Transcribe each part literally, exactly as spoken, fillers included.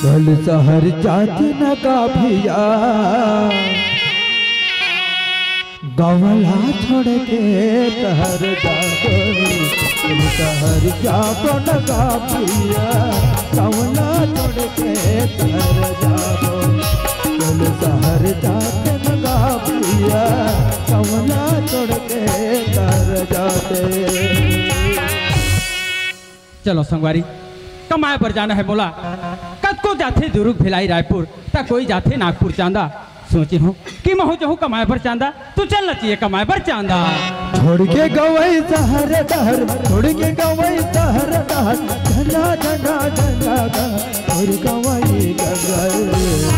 चल शहर जाते न का भैया गवला छोड़ के शहर जाते चल शहर जाते न का भैया गवला छोड़ के शहर जाते चल शहर जाते न का भैया गवला छोड़ के शहर जाते। चलो संगवारी कमाए पर जाना है बोला कद को जाते दुर्ग भिलाई रायपुर तक कोई जाते नागपुर चांदा सोची हूँ कि महू जो कमाए पर चांदा तू चलना चाहिए कमाए पर चांदा। छोड़ के गवई शहर दहर छोड़ के गवई शहर दहर झंडा झंडा झंडा और गवई गगर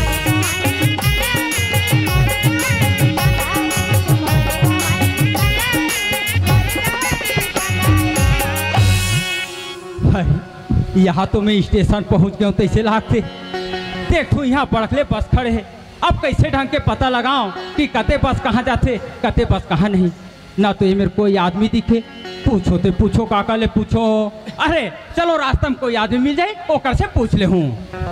यहाँ तो मैं स्टेशन पहुँच गया हूँ तैसे लागते देखो यहाँ पड़खले बस खड़े है अब कैसे ढंग के पता लगाऊं कि कते बस कहाँ जाते कते बस कहाँ नहीं ना तो ये मेरे कोई आदमी दिखे पूछो तो पूछो काका ले पूछो अरे चलो रास्ते में कोई आदमी मिल जाए ओकर से पूछ ले हूँ।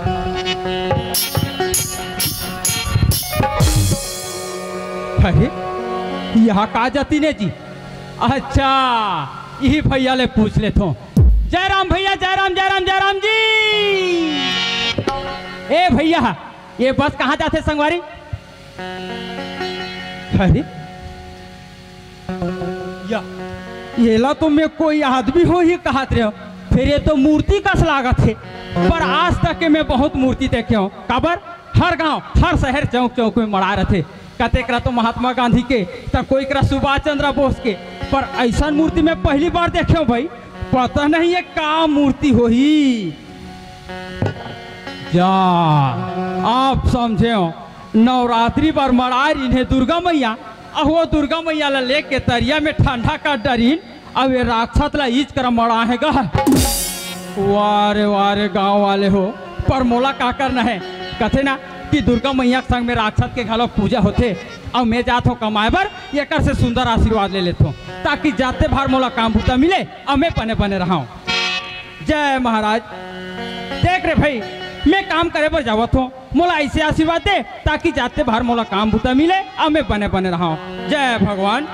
अरे यहाँ कहा जाती ने जी अच्छा यही भैया ले पूछ ले तो जयराम भैया जयराम जयराम जयराम जी। ए भैया ये बस कहाँ जाते संगवारी? अरे या ये ला तो मैं कोई आदमी हो ही कहत रहे हो फिर ये तो मूर्ति कस लागत है पर आज तक के मैं बहुत मूर्ति देखे हूँ काबर हर गांव हर शहर चौक चौक में मड़ा रहे थे कते करा तो महात्मा गांधी के तो कोई करा सुभाष चंद्र बोस के पर ऐसा मूर्ति में पहली बार देखे हूँ भाई पता नहीं ये का मूर्ति हो ही जा आप समझे हो नवरात्रि पर मड़ा इन्हें दुर्गा मैया अब वो दुर्गा मैया ला लेके तरिया में ठंडा का डरीन अब ये राक्षस ला ईज कर मड़ा है गा वारे वारे गांव वाले हो पर मोला का करना है कथे ना कि दुर्गा मैया के संग में राक्षस के घलों पूजा होते अब मैं जात हूँ कमाए बर ये कर से सुंदर आशीर्वाद ले लेता हूँ ताकि जाते भार मोला काम भूता मिले अब मैं बने बने रहा हूँ। जय महाराज देख रहे भाई मैं काम करे पर जावत हूँ मोला ऐसे आशीर्वाद दे ताकि जाते भार मोला काम भूता मिले अब मैं बने बने रहा हूँ। जय भगवान।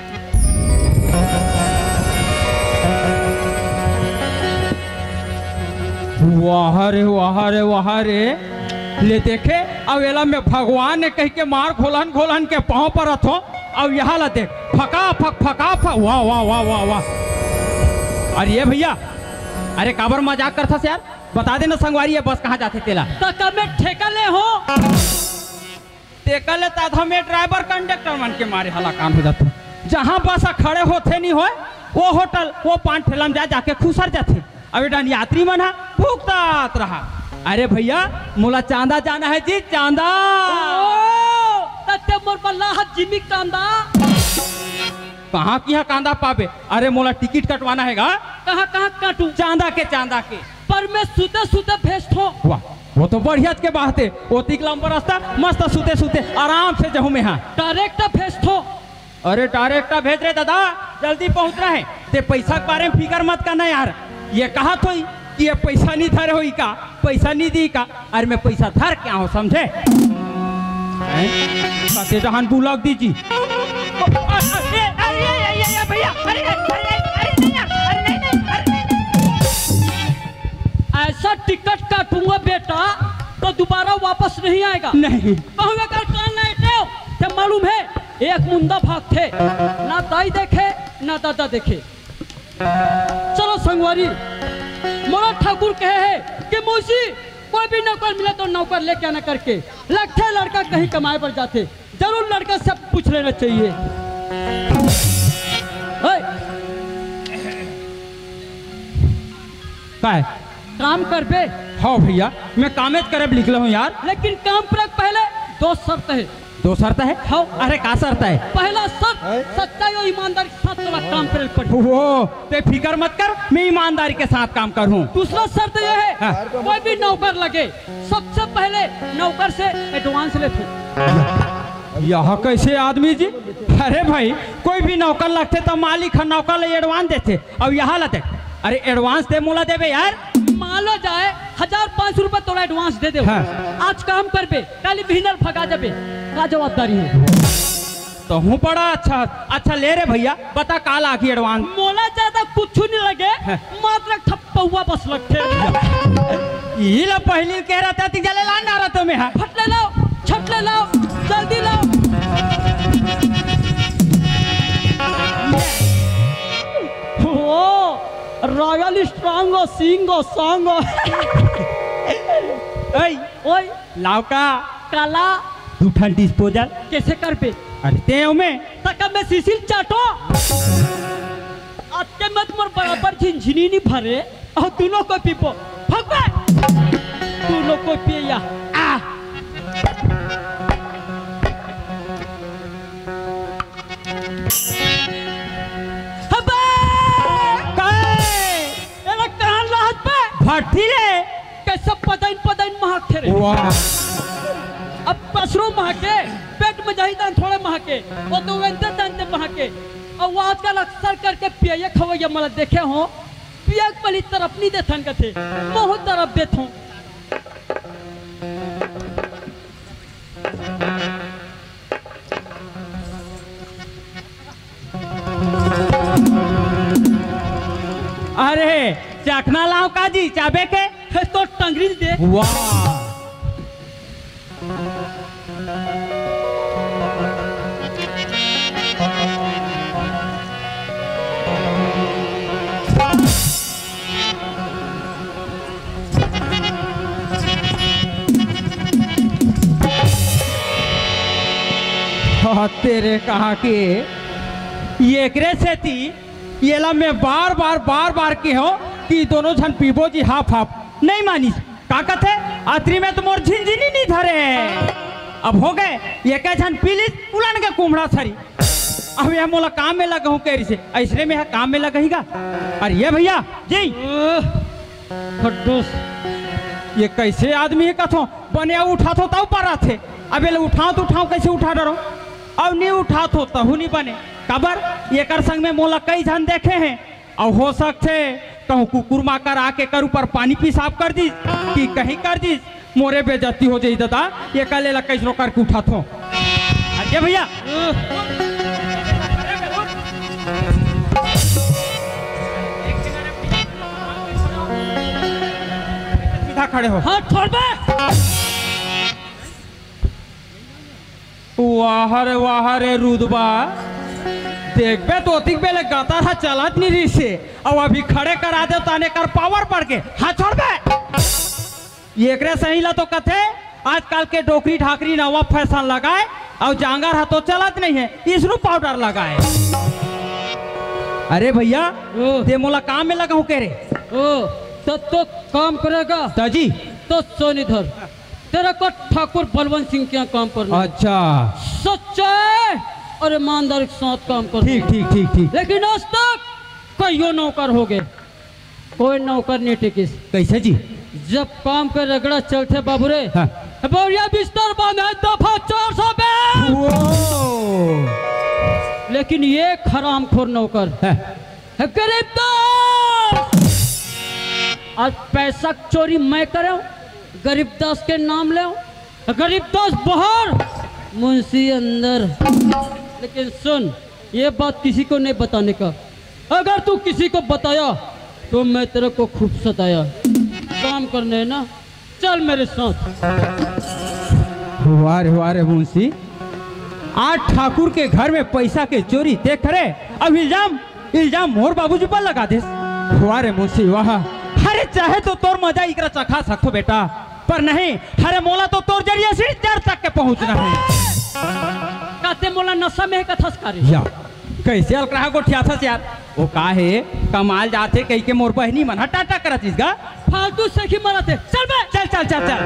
वाह रे वाह रे वाह रे ले देखे अब एला में भगवान ने कह के मार घोलन घोलन के पाँव पर रथो अब यहाँ ला देख फका फक फका फक वाह वाह वाह वाह वाह। अरे ये भैया अरे काबर मजाक करता यार बता देना संगवारी ये बस कहाँ जाते तेला तक में ठेका ले हो ठेका ले ताधा में ड्राइवर कंडक्टर मन के मारे हला काम हो जाता जहाँ बस खड़े होते नहीं हो वो होटल वो पान ठेला में जा जाके खुसर जाते अब डान यात्री मन है भूखतात रहा। अरे भैया मोला चांदा जाना है जी चांदा मोर बल्ला जिमी कांदा कहाँ की कांदा पावे? अरे मोला टिकट कटवाना है गा कहाँ कहाँ काटू चांदा के चांदा के पर मैं सुते सुते भेज हो वाह वो तो बढ़िया के बात है वो तिक लंबा रास्ता मस्त सुते सुते आराम से जाऊँ मैं हाँ डायरेक्ट भेज हो। अरे डायरेक्ट भेज रहे दादा जल्दी पहुँच रहा है ते पैसा के बारे में फिक्र मत करना यार ये कहा तो कि ये पैसा नहीं धरे हो का पैसा नहीं दी का अरे मैं पैसा धर क्या हो समझे कते जहान बुलाक दीजी ऐसा टिकट काटूंगा बेटा तो दोबारा वापस नहीं आएगा। नहीं कहूँगा कर कान नहीं टेओ ते मालूम है एक मुंडा भाग थे ना दाई देखे ना दादा देखे। चलो संगवारी मोरा ठाकुर कहे है कि मौसी कोई भी नौकर मिला तो नौकर लेके आना करके लगते लड़का कहीं कमाए पर जाते जरूर लड़का सब पूछ लेना चाहिए। काय काम कर बे हाँ भैया मैं कामेज करे लिख लो हूँ यार लेकिन काम पर पहले दो शर्त है। दो शर्त है हाँ अरे का शर्त है? पहला शर्त सच्चाई और ईमानदारी के साथ तेरा काम करे पड़े। वो ते फिक्र मत कर मैं ईमानदारी के साथ काम करूँ। दूसरा शर्त यह है हाँ। कोई भी नौकर लगे सबसे पहले नौकर से एडवांस लेते। यह कैसे आदमी जी? अरे भाई कोई भी नौकर लगते तो मालिक नौकर ले एडवांस देते अब यहाँ लते अरे एडवांस दे मोला देवे यार मान लो जाए हजार पाँच सौ रुपए तोरा एडवांस दे दे। हाँ। आज काम करबे कल बिहनर भगा जाबे का जवाबदारी है। तो हूँ बड़ा अच्छा अच्छा ले रे भैया बता काल आखी एडवांस। मोला ज्यादा कुछ नहीं लगे हाँ। मात्र ठप्पा बस लगते। ये ला पहली कह रहा था तिजले ला ना रहा तो मैं हाँ। फट ले लाओ छट ले लाओ जल्दी लाओ। Oh royal strong sing song. ओए ओए लाव का काला दू ठन डिस्पोजल कैसे कर पे अरे ते में तक में सिसिल चाटो। आज के मत मोर बराबर झिनझिनी नहीं भरे और दोनों को पीपो भगवा दोनों को पिया आ हबे एला कहां लाहत पे भट्टी रे कैसे पदाइन पदाइन महक थे रे। वाह अब पसरो महके पेट में जाही दान थोड़े महके वो तो वेंते तंते महके और वो आजकल अक्सर करके पिया खवैया मला देखे हो पिया पली तरफ नहीं देथन कथे बहुत तरफ देथो। अरे चखना लाव का जी चाबे के है तो टंगरी दे। वाह हाँ, तेरे कहा के ये एकरे से थी ये ला मैं बार बार बार बार के हो कि दोनों जन पीबो जी हाफ हाफ नहीं मानी का कथे आत्री में तो मोर झिनझिनी नहीं धरे। अब हो गए ये कह जन पीलिस उलन के कुमड़ा सरी अब यह मोला काम में लगा हूँ कह से ऐसरे में काम में लगेगा। अरे ये भैया जी खड्डूस ये कैसे आदमी है कथो बने उठा तो तब पर थे अब ये उठाओ तो उठाओ कैसे उठा डरो अब नहीं उठा तो तहु नहीं बने कबर ये कर संग में मोला कई जन देखे हैं और हो सकते कहूँ कुकुर माकर आके कर ऊपर पानी पेशाब कर दी कि कहीं कर दी मोरे बेजती हो जाई दादा ये कल ला कैसरो करके उठा तो अरे भैया सीधा खड़े हो। हाँ छोड़ बे वाह रे वाह रे रुदबा देखबे तो अतिक बेले गाता था चलत नहीं रही से अब अभी खड़े करा दे ताने कर पावर पड़ के हाँ छोड़ बे ये एकरे सही ला तो कथे आजकल के डोकरी ढाकरी नवा फैशन लगाए और जांगर हा तो चलत नहीं है इसरू पाउडर लगाए। अरे भैया ते मोला काम में लगा हूँ कह रहे ओ तो तो काम करेगा ताजी तो सोनीधर तेरा को ठाकुर बलवंत सिंह के यहाँ काम करना। अच्छा सच्चा और ईमानदारी के साथ काम कर। ठीक ठीक ठीक ठीक लेकिन आज तक कईयों नौकर हो गए कोई नौकर नहीं टिकिस। कैसे जी जब काम कर रगड़ा चलते बाबूरे हाँ। बढ़िया बिस्तर बांधे दफा चार सौ लेकिन ये हरामखोर नौकर हाँ। है गरीब आज पैसा चोरी मैं करूं गरीबदास के नाम ले गरीबदास बाहर मुंशी अंदर। लेकिन सुन ये बात किसी को नहीं बताने का अगर तू किसी को बताया तो मैं तेरे को खूब सताया। काम करने ना चल मेरे साथ। वाह रे वाह रे मुंशी आज ठाकुर के घर में पैसा के चोरी देख रहे अब इल्जाम इल्जाम मोर बाबूजी पर लगा दे। वाह रे मुंशी वाह अरे चाहे तो तोर मजा इकरा चखा सकतो बेटा पर नहीं हरे मोला तो तोर जरिए सीढ़ी चार तक के पहुंचना है। कहते मोला नशा में कथस्कारी या कैसे अलकरा गोठिया था यार वो का है कमाल जाते कहीं के मोर बहनी मन टाटा करत इसका फालतू से ही मरते चल बे चल चल चल चल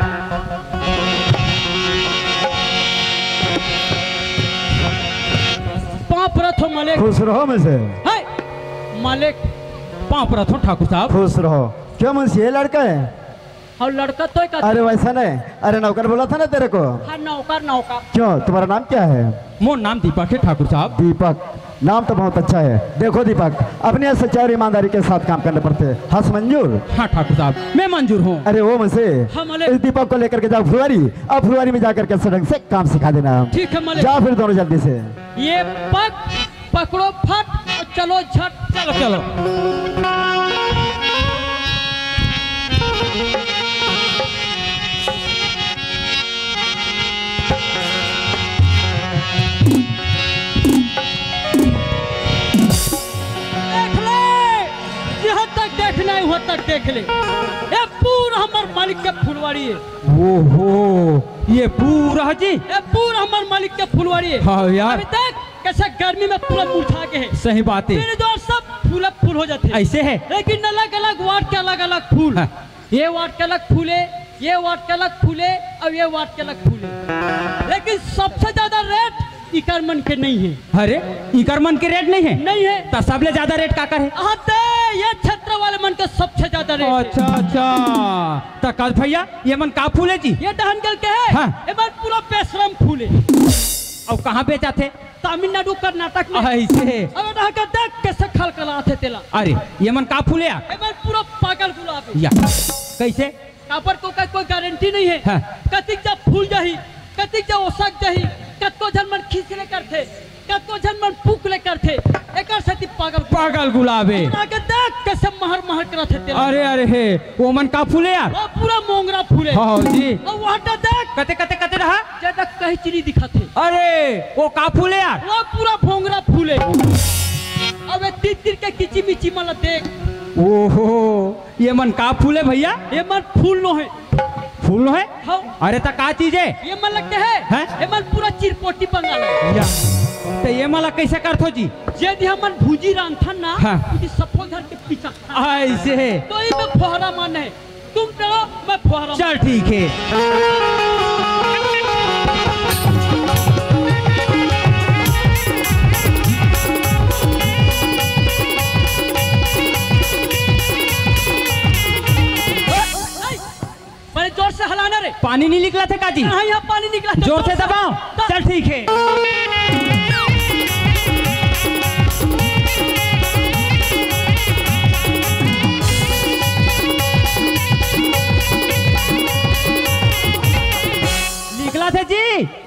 पाँव रथो मालिक खुश रहो में से है मालिक पाँव रथो ठाकुर साहब खुश रहो। क्या मुंशी ये लड़का है? और लड़का तो का अरे वैसा नहीं अरे नौकर बोला था ना तेरे को। हाँ नौकर नौकर क्यों तुम्हारा नाम क्या है? मोर नाम दीपक है ठाकुर साहब। दीपक नाम तो बहुत अच्छा है। देखो दीपक, अपने सच्चाई और ईमानदारी के साथ काम करने पड़ते हैं। हंस मंजूर? हाँ ठाकुर साहब, मैं मंजूर हूँ। अरे वो मुझसे हाँ, मलिक। इस दीपक को लेकर के जाओ फुलवारी, अब फुलवारी में जाकर के सड़क से काम सिखा देना। ठीक है मलिक। जाओ फिर दोनों जल्दी से। ये पक पकड़ो फट और चलो झट। चलो चलो। देख ले, यहाँ तक देखना है वहाँ तक देख ले। ये पूरा हमार मालिक के फुलवारी है। ओहो, ये पूरा जी? ये पूरा हमार मालिक के फुलवारी है। हाँ यार। अभी तक कैसे गर्मी में पूरा मुरझा के है। सही बात है। मेरे जो सब फूल फूल हो जाते हैं। ऐसे है? लेकिन अलग अलग वार्ड के अलग अलग फूल। हाँ। ये वार्ड के अलग फूले, ये वार्ड के अलग फूले और ये वार्ड के अलग फूले। लेकिन सबसे ज्यादा रेट इकरमन के नहीं है। अरे इकरमन के रेट नहीं है? नहीं है। तो सबले ज्यादा रेट का कर है? आते ये क्षेत्र वाले मन के सबसे ज्यादा रेट है। अच्छा अच्छा, तो कल भैया ये मन का फूल है जी? ये डहनगल के है। हाँ। ये बार पूरा बेशरम फूल है। और कहाँ बेचा थे? तमिलनाडु कर्नाटक में। ऐसे? अब ढाका का देख कैसे खलखलाते तेला। अरे ये मन का फूल है यार? ये बार पूरा पागल गुलाब है। या कैसे? कापर को का कोई गारंटी नहीं है। हाँ। कतिक जब फूल जाही, कतिक जब ओसक जाही, कतो जन मन खींचले करथे, कतो जन मन फूकले करथे। एकर सती पागल पागल गुलाब है। आगे देख कैसे महर महर करथे तेरा। अरे अरे हे, वो मन का फूल है यार? वो पूरा मोंगरा फूल है। हाँ जी। और वहाँ टा देख कते कते कते रहा? ज्यादा कहीं चीनी दिखाते। अरे वो का फूल है यार? वो पूरा भोंगरा फूल है। अब तीन तीन के किची मिची मला देख। ओहो, ये मन का फूल है भैया? ये मन फूल नो है। फूल है? हाँ। अरे तो का चीज है? ये मन लगते है। हैं? ये मन पूरा चिरपोटी बंगाल है। या तो ये मला कैसे करथो जी? जे दी हमन भूजी रांधन ना, हाँ। उनकी सफो घर के पीछा। ऐसे है? तो ये में फुहारा मान है। तुम करो मैं फुहारा। चल ठीक है। मैंने जोर से हलाना रे। पानी नहीं निकला था काजी? हाँ, यहाँ पानी निकला था। जोर से दबाओ। चल ठीक है। निकला था जी?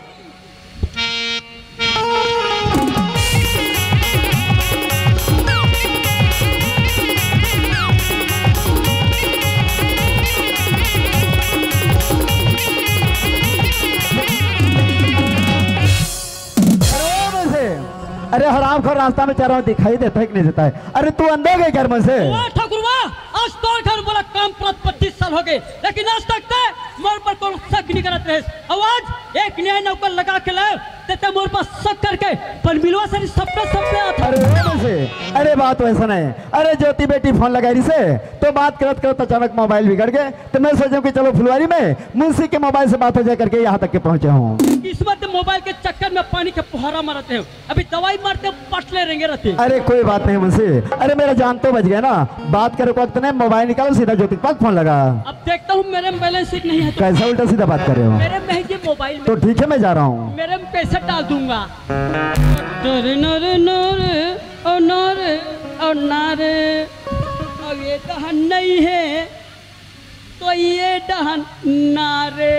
अरे हराम खोर रास्ता में चल रहा हूँ, दिखाई देता है कि नहीं देता है? अरे तू अंदर गए घर में से? वाह ठाकुर वाह, आज तो घर बोला काम प्राप्त पच्चीस साल हो गए, लेकिन आज तक ते मोर पर कोई शक नहीं करत रहे। आवाज एक न्याय नौकर लगा के लाए ते मोर पर शक करके पर मिलवा सारी सपने सपने आता। अरे वो से अरे बात वैसा नहीं। अरे ज्योति बेटी फोन लगाई से तो बात करत करत अचानक मोबाइल बिगड़ गए, तो मैं सोचा कि चलो फुलवारी में मुंशी के मोबाइल से बात हो जाए करके यहाँ तक के पहुंचे हूँ। किस्मत मोबाइल के चक्कर में पानी के फुहारा मारते हो, अभी दवाई मारते पटले रहेंगे रहते। अरे कोई बात नहीं मुंशी, अरे मेरा जान तो बच गया ना। बात करे वक्त ने मोबाइल निकालो, सीधा ज्योति के पास फोन लगा। अब देखता हूँ मेरे में बैलेंस शीट नहीं है तो। कैसा उल्टा सीधा बात कर रहे हो? मेरे में है ये मोबाइल में। तो ठीक है मैं जा रहा हूँ। मेरे में पैसा डाल दूंगा। नरे नरे नरे और नरे और नारे, अब ये दहन नहीं है तो ये दहन नारे।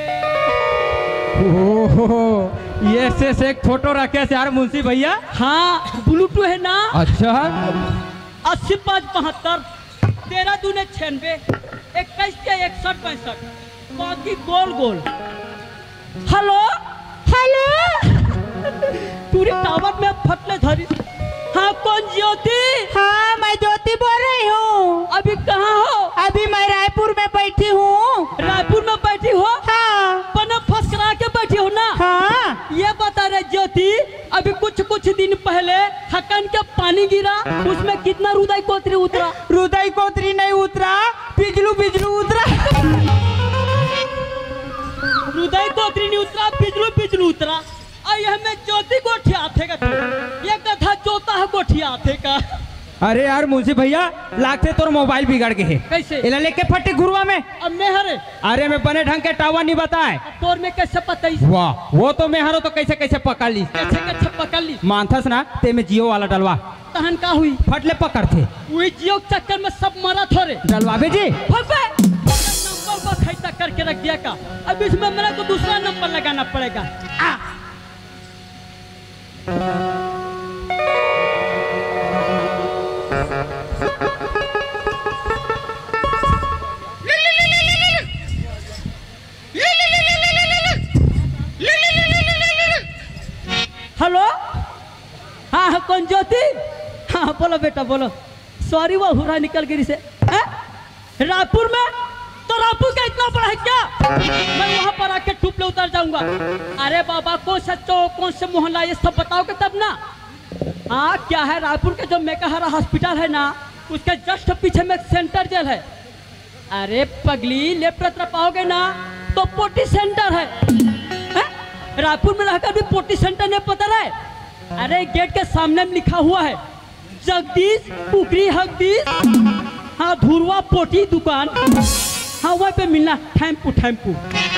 ओहो, ये से, से एक फोटो रखे से यार मुंशी भैया। हाँ ब्लूटूथ है ना। अच्छा। अस्सी पाँच बहत्तर तेरह दूने छियानवे इक्कीस के इकसठ पैंसठ बाकी गोल गोल। हेलो हेलो पूरी टावर में फटले धरी। हाँ कौन ज्योति? हाँ मैं ज्योति बोल रही हूँ। अभी कहाँ हो? अभी मैं रायपुर में बैठी हूँ। रायपुर में बैठी हो? हाँ। पना फसकरा के बैठी हो ना? हाँ। ये बता रहे ज्योति, अभी कुछ कुछ दिन पहले हकन के पानी गिरा, उसमें कितना रुदाई कोतरी उतरा? रुदाई कोतरी नहीं उतरा, बिजलू बिजलू उतरा। रुदाई कोतरी नहीं उतरा, बिजलू बिजलू उतरा। आई हमें ज्योति गोठी आथे का, ये कथा जोता है गोठी आथे का। अरे यार मुंशी भैया लागते तोर मोबाइल बिगड़ गए है। कैसे? इला लेके फटे गुरुआ में। अब मैं हरे अरे मैं बने ढंग के टावर नहीं बताए। तोर में कैसे पता ही? वाह वो तो मैं हरो तो कैसे कैसे पकड़ ली। कैसे कैसे पकड़ ली? मानथस ना ते में जियो वाला डलवा तहन का हुई? फटले पकड़ थे वही जियो के चक्कर में सब मरा थोड़े। डलवाबे जी फटे नंबर पर खैता करके रख दिया का। अब इसमें मेरे को दूसरा नंबर लगाना पड़ेगा। आ हेलो, हाँ हाँ कौन ज्योति? हाँ बोलो बेटा बोलो। सॉरी वो हुरा निकल गई से। रायपुर में? तो रायपुर का इतना बड़ा है क्या? मैं वहाँ पर आके टुपले उतर जाऊंगा। अरे बाबा कौन सा चौक कौन से मोहल्ला ये सब बताओगे तब ना। हाँ क्या है रायपुर के जो मेकाहारा हॉस्पिटल है ना उसके जस्ट पीछे में सेंटर जेल है। अरे पगली लेफ्ट तरफ आओगे ना तो पोटी सेंटर है, है? रायपुर में रहकर भी पोटी सेंटर नहीं पता रहे। अरे गेट के सामने में लिखा हुआ है जगदीश पुकरी हगदीश, हाँ धुरवा पोटी दुकान, हाँ वहाँ पे मिलना टैम्पू टैम्पू।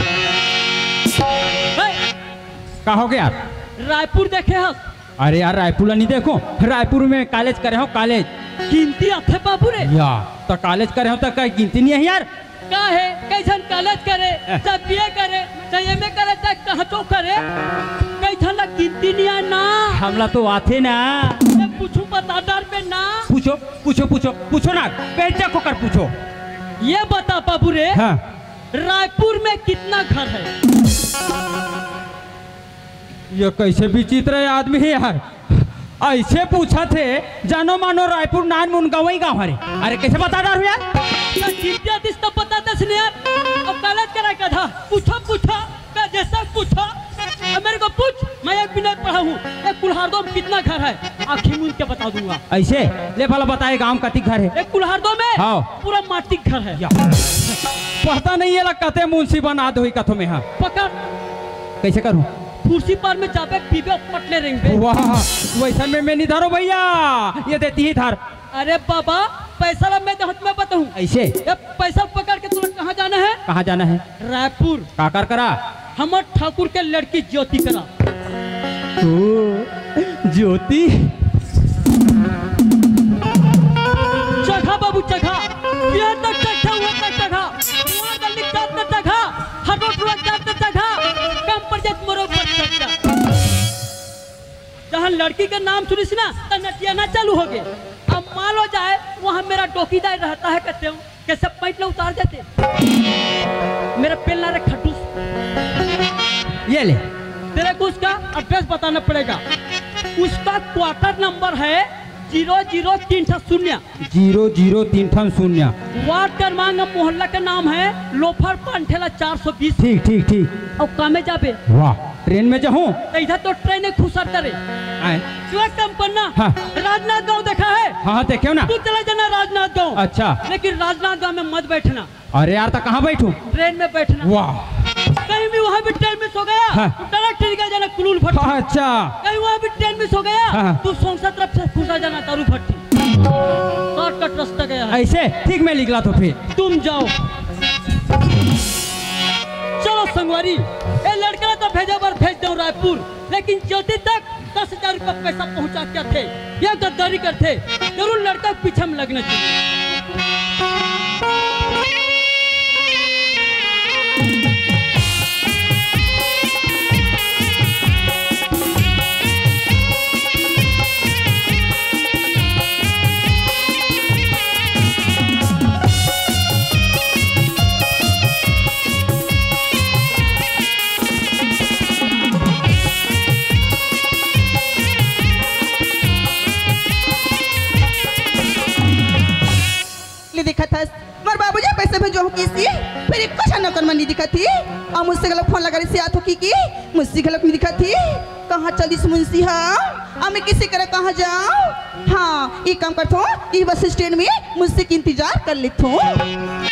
का हो गया? रायपुर देखे हो? अरे यार रायपुर नहीं देखो, रायपुर में कॉलेज करे हो कॉलेज। गिनती आथे बाबू रे या तो कॉलेज करे हो तो कहीं गिनती नहीं है यार। का है कैसन कॉलेज करे चाहे बीए करे चाहे एमए करे चाहे कहाँ तो करे कैसन ना गिनती नहीं है ना। हमला तो आते ना। पूछूं बता डर पे ना। पूछो पूछो पूछो पूछो ना पेट चको कर पूछो। ये बता बाबू रे हाँ। रायपुर में कितना घर है? ये कैसे विचित्र है आदमी है यार। ऐसे पूछा थे जानो मानो रायपुर नान मुनगावई गाँव हरे। अरे कैसे बता डाल यार? तो पता दस नहीं यार। अब कॉलेज करा का था पूछो पूछो मैं जैसा पूछो मेरे को पूछ। मैं एक बिना पढ़ा हूँ। एक कुल्हारदो में कितना घर है आखिर मुझ के बता दूंगा। ऐसे ले भला बताए गांव कति घर है? एक कुल्हारदो में हाँ। पूरा माटी घर है। पता नहीं है कहते मुंशी बना दो कथो में। हाँ पकड़ कैसे करूँ? कुर्सी पर में जापे पीबे पटले रहेंगे। वाह वैसा में मैं नहीं धरो भैया, ये देती ही धार। अरे बाबा पैसा ला मैं हाथ में बताऊँ। ऐसे ये पैसा पकड़ के तुरंत कहाँ जाना है? कहाँ जाना है? रायपुर। का कर करा? हमर ठाकुर के लड़की ज्योति करा। ज्योति जगह बाबू जगह यहाँ तक जगह हुआ तक जगह वहाँ जल्दी जाते जगह हर रोज रोज जाते जगह कम पर जात मरो पर जगह। जहाँ लड़की का नाम सुनी सी ना तो नटियाना चालू हो गए। अब मान लो जाए वहाँ मेरा डोकीदार रहता है कहते हो कैसे पैंट ले उतार देते मेरा पेल ना रे खटूस। ये ले तेरे को उसका एड्रेस बताना पड़ेगा। उसका क्वार्टर नंबर है जीरो जीरो तीन शून्य जीरो जीरो तीन ठन शून्य। वार्ड क्रमांक मोहल्ला का नाम है लोफर पंठेला चार सौ बीस। ठीक ठीक ठीक। और कामे जाबे? वाह ट्रेन में जाऊँ तो इधर तो ट्रेन खुशर करे कम करना। हाँ। राजनाथ गांव देखा है? हाँ हाँ देखे ना। तू चला जाना राजनाथ गांव। अच्छा लेकिन राजनाथ गांव में मत बैठना। अरे यार तो कहाँ बैठूं? ट्रेन में बैठना। वाह कहीं भी वहाँ भी ट्रेन मिस हो गया हाँ। तो डायरेक्ट निकल जाना कुलूल भट्टी। अच्छा कहीं वहाँ भी ट्रेन मिस हो गया हाँ। तू सोंगसा तरफ से खुशा जाना तारू भट्टी। शॉर्टकट रास्ता गया है। ऐसे ठीक में निकला तो फिर तुम जाओ। चलो संगवारी ये लड़का तो भेजा बार भेज दो रायपुर लेकिन ज्योति तक दस हजार रुपया पैसा पहुंचा क्या थे या गद्दारी करते जरूर लड़का पीछे में लगना चाहिए। दिखा था मर बाबूजी पैसे भेजो किसी फिर एक कुछ न कर मनी दिखा थी और मुझसे गलत फोन लगा रही से आतो की की मुझसे गलत नहीं दिखा थी कहाँ चली मुंशी हाँ मैं किसी करे कहाँ जाऊँ। हाँ ये काम करता हूँ ये बस स्टैंड में मुझसे की इंतजार कर लेता हूँ।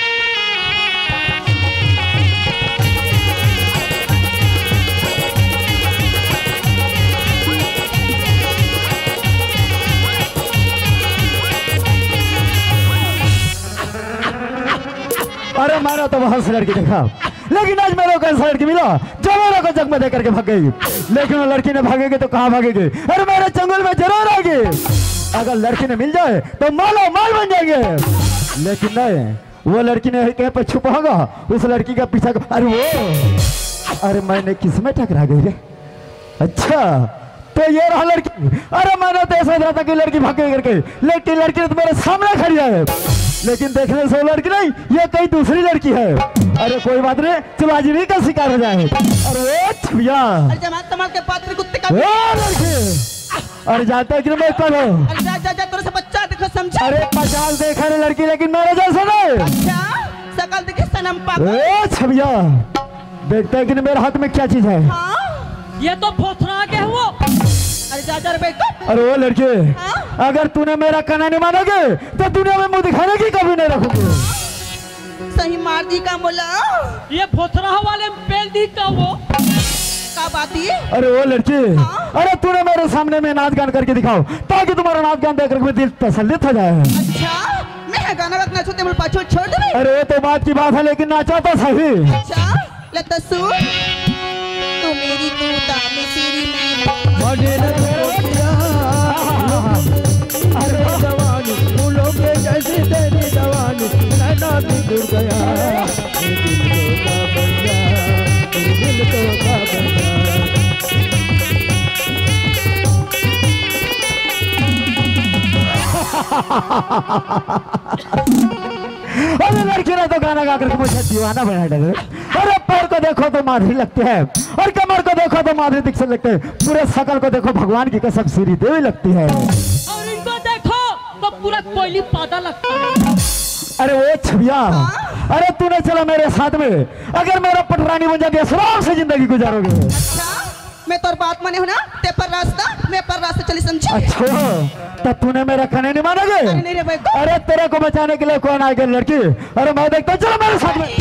मैंने तो बहुत सी लड़की देखा, लेकिन आज मेरे को ऐसा लड़की मिला जो मेरे को जग में दे करके भाग गई। लेकिन वो लड़की ने भागेगी तो कहाँ भागेगी, अरे मेरे चंगुल में जरूर आएगी। अगर लड़की ने मिल जाए तो मालो माल बन जाएंगे, लेकिन नहीं, वो लड़की ने कहीं पर छुपा होगा, उस लड़की का पीछा। अरे वो, अरे मैंने किसमें टकरा गई रे? अच्छा तो ये रहा लड़की। अरे मैंने तो ऐसा रहा था कि लड़की भाग गई करके, लेकिन लड़की तो मेरे सामने खड़ी है, लेकिन देखने से वो लड़की नहीं, ये कई दूसरी लड़की है। अरे कोई बात नहीं, चलो आज भी का शिकार हो जाए। अरे वो छुया, अरे जमात तमाल के पात्र कुत्ते का लड़की, अरे जाते हैं कि मैं करो। अरे जा जा जा तेरे से बच्चा देखो समझा। अरे पचास देखा रे लड़की, लेकिन मेरे जैसा नहीं। अच्छा सकल देखे सनम पागल। ए छबिया, देखते हैं कि मेरे हाथ में क्या चीज है। हाँ ये तो फोथरा के हुआ। अरे जा जा रे बेटा। अरे वो लड़के, हाँ? अगर तूने मेरा कहना नहीं मानोगे तो दुनिया में मुंह दिखाने की कभी नहीं रखोगे। सही मार दी का बोला। ये फोथरा वाले पेल दी का वो का बात है? अरे वो लड़की, हाँ? अरे तूने मेरे सामने में नाच गान करके दिखाओ, ताकि तुम्हारा नाच गान देखकर मेरा दिल तसल्लित हो जाए। अच्छा मैं गाना रखना छोटे बोल पाछो छोड़ दे। अरे वो तो बात की बात है, लेकिन नाचा तो सही। अच्छा ले तो सुन, तू मेरी तू तामी तेरी मैं अरे जवानी फूलों के जैसी तेरी जवानी, नैना भी दूर गया, दिल तो का बन गया, दिल तो का बन गया। अरे लड़की ने तो गाना गा करके मुझे दीवाना बना डाले। अरे पैर को देखो तो माधुरी लगती है, और कमर को देखो तो माधुरी दीक्षित लगते है, पूरे शकल को देखो भगवान की कसम श्री देवी लगती है, और इनको देखो तो पूरा कोयली पादा लगता है। अरे वो छबिया, अरे तूने चलो मेरे साथ में, अगर मेरा पटरानी बन जाती है आराम से जिंदगी गुजारोगे। अच्छा मैं तोर बात माने हो ना, ते पर रास्ता मैं पर रास्ता चली समझी। अच्छा तब तूने मेरा कहने नहीं मानोगे? अरे नहीं रे भाई। अरे तेरे को बचाने के लिए कौन आएगा लड़की? अरे मैं देखता हूँ, चलो मेरे साथ में।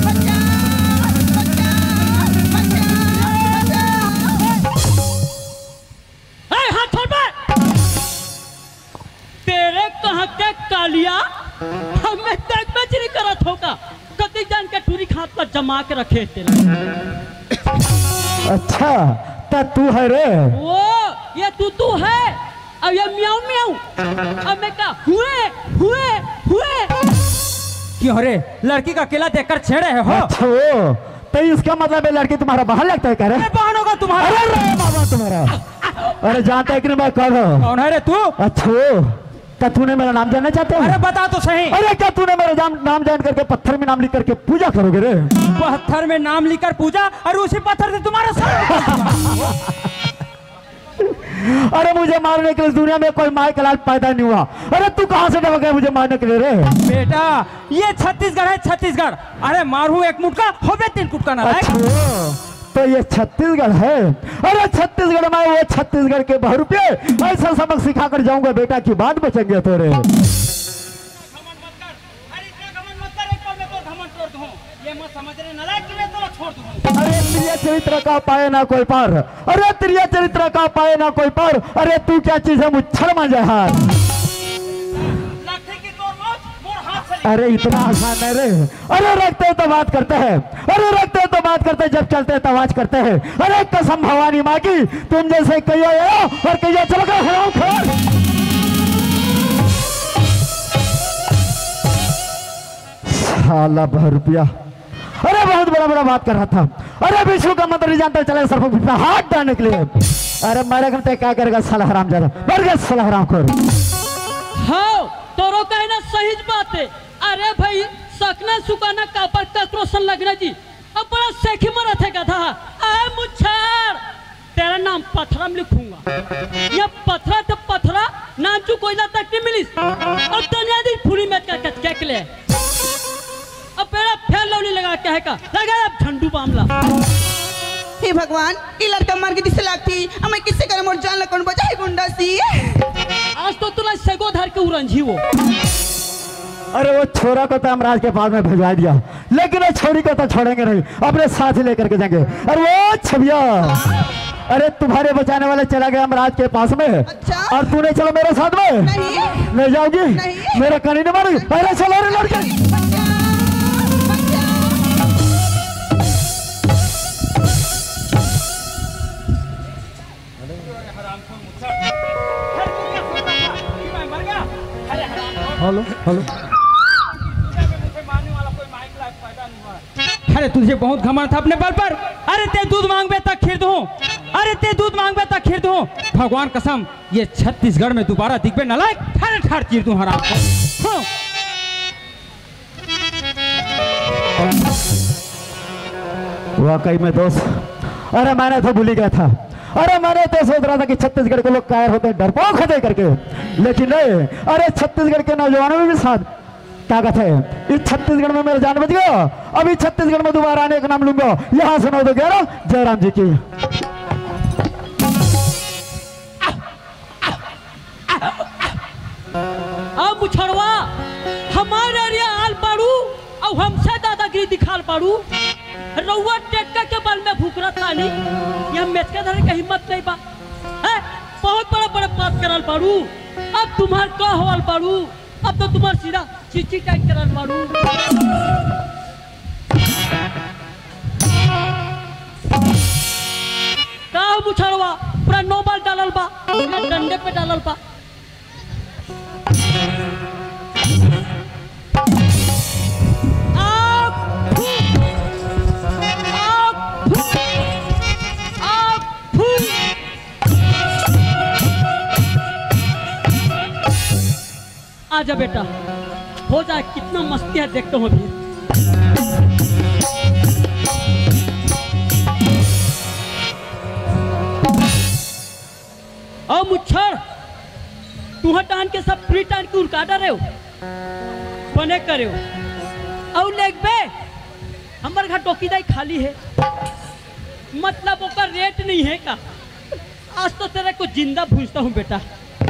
ए, हाथ छोड़ बे। तेरे कहाँ के कालिया हमें तक बच नहीं करत होगा, कति जान के टूरी खात पर जमा के रखे तेरे। अच्छा तब तू है रे? वो ये तू तू है, अब ये म्याऊ म्याऊ, अब मैं क्या हुए हुए हुए। क्यों रे, लड़की का अकेला देखकर छेड़े है हो? अच्छा वो तो इसका मतलब है लड़की तुम्हारा बहन लगता है कह रहे? बहन होगा तुम्हारा। अरे रे बाबा तुम्हारा, अरे जानता है कि मैं कौन हूँ? कौन है रे तू? अच्छा वो क्या तूने मेरा नाम जानना चाहते हो? अरे बता तो सही। अरे क्या तूने मेरा नाम नाम जान करके पत्थर में नाम लिख करके पूजा करोगे रे? पत्थर में नाम लिखकर पूजा, और उसी पत्थर से तुम्हारा सर। अरे मुझे मारने के लिए दुनिया में कोई माई का लाल पैदा नहीं हुआ। अरे तू कहाँ से डबक गया मुझे मारने के लिए रे? बेटा ये छत्तीसगढ़ है, छत्तीसगढ़। अरे मारू एक मुटका होबे तीन कुटका ना। अच्छा तो ये छत्तीसगढ़ है? अरे छत्तीसगढ़ में वो छत्तीसगढ़ के बहुरूपे ऐसा सबक सिखा कर जाऊंगा बेटा की बात बचेंगे तोरे। अरे प्रिय चरित्र का पाए ना कोई पार, अरे प्रिय चरित्र का पाए ना कोई पार, अरे तू क्या चीज है मुच्छर मंजे हार। अरे इतना आसान है रे? अरे रखते हैं तो बात करते हैं, अरे रखते हैं तो बात करते हैं, जब चलते हैं तो आवाज करते हैं। अरे कसम भवानी माँ की, तुम जैसे कहिए आया और कहिए चलो कर हराम खोर। साला बहुत रुपया, अरे बहुत बड़ा बड़ा बात कर रहा था। अरे विष्णु का मंत्र नहीं जानता, चले सर्प पे हाथ डालने के लिए। अरे मेरे घर क्या करेगा साला हराम ज्यादा, मर गया साला हराम खोर। हाँ तोरो कहना सही बात है। अरे भाई सकना सुकाना कापर ककरो सन लगना जी, अब बड़ा सेखी मरत है गधा। आए मुच्छर, तेरा नाम पथरा में लिखूंगा, ये पथरा तो पथरा नाम चू कोयला तक नहीं मिली। अब दुनिया दी फूली में का कचके के लिए अब बेड़ा फैल लौली लगा के है का लगा अब झंडू बामला। हे भगवान ये लड़का मार के दिसे लागती, अब मैं किससे करे मोर जान लकन बजाए गुंडा सी। आज तो तुला सेगो धर के उरंझी वो। अरे वो छोरा को तो हम राज के पास में भिजवा दिया, लेकिन वो छोरी को तो छोड़ेंगे नहीं, अपने साथ ही लेकर के जाएंगे। अरे वो छबिया, अरे तुम्हारे बचाने वाले चला गया हम राज के पास में। अच्छा? और तूने चलो मेरे साथ में? नहीं ले जाओगी? नहीं। मेरा कहीं नहीं मारूंगी। पहले चलो रे लड़के। बच्चा, बच्चा। Hello hello. अरे तुझे बहुत घमंड था अपने बल पर। अरे ते दूध मांगबे तक खीर दूं। अरे ते दूध मांगबे तक खीर दूं। भगवान कसम ये छत्तीसगढ़ में दोबारा दिखबे नालायक ठाड़ ठाड़ चीर दूं हराम को। हाँ। वाकई में दोस्त, अरे मैंने तो भूल ही गया था। अरे मैंने तो सोच रहा था कि छत्तीसगढ़ के लोग कायर होते हैं डरपोक होते करके, लेकिन नहीं। अरे छत्तीसगढ़ के नौजवानों में भी साथ ताकत है। इस छत्तीसगढ़ में मेरा जान बच गया। अभी छत्तीसगढ़ में दोबारा आने का नाम लूंगा। यहाँ सुनो तो कह रहा जयराम जी की। अब मुछड़वा हमारे एरिया आल पाड़ू और हमसे दादागिरी दिखाल पाड़ू। रउआ टेक्का के बल में भूखरा थानी यहाँ मेचका धरे का हिम्मत नहीं बा। है? बहुत बड़ा बड़ा बात करल पाड़ू। अब तुम्हार का होल पाड़ू। अब तो तुम्हार सीधा चीची टाइट करल पाड़ू। का मुछड़वा पूरा नौ बाल डालल बा, डंडे पे डालल बा। आजा बेटा, हो जाए। कितना मस्ती है देखते हो भी। ओ मुच्छर, तू टान के सब फ्री टान की उड़का रहे हो बने करे हो। और लेग बे हमारे घर टोकी दाई खाली है, मतलब उसका रेट नहीं है का। आज तो तेरे को जिंदा पूछता हूँ बेटा।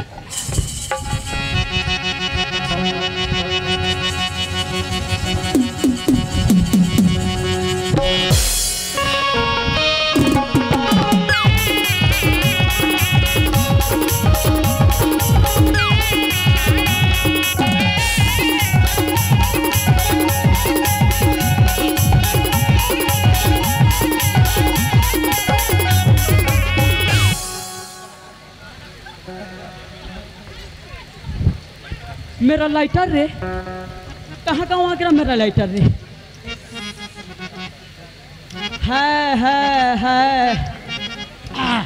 मेरा लाइटर रे कहाँ कहाँ वहाँ गिरा मेरा लाइटर रे। है है है आ।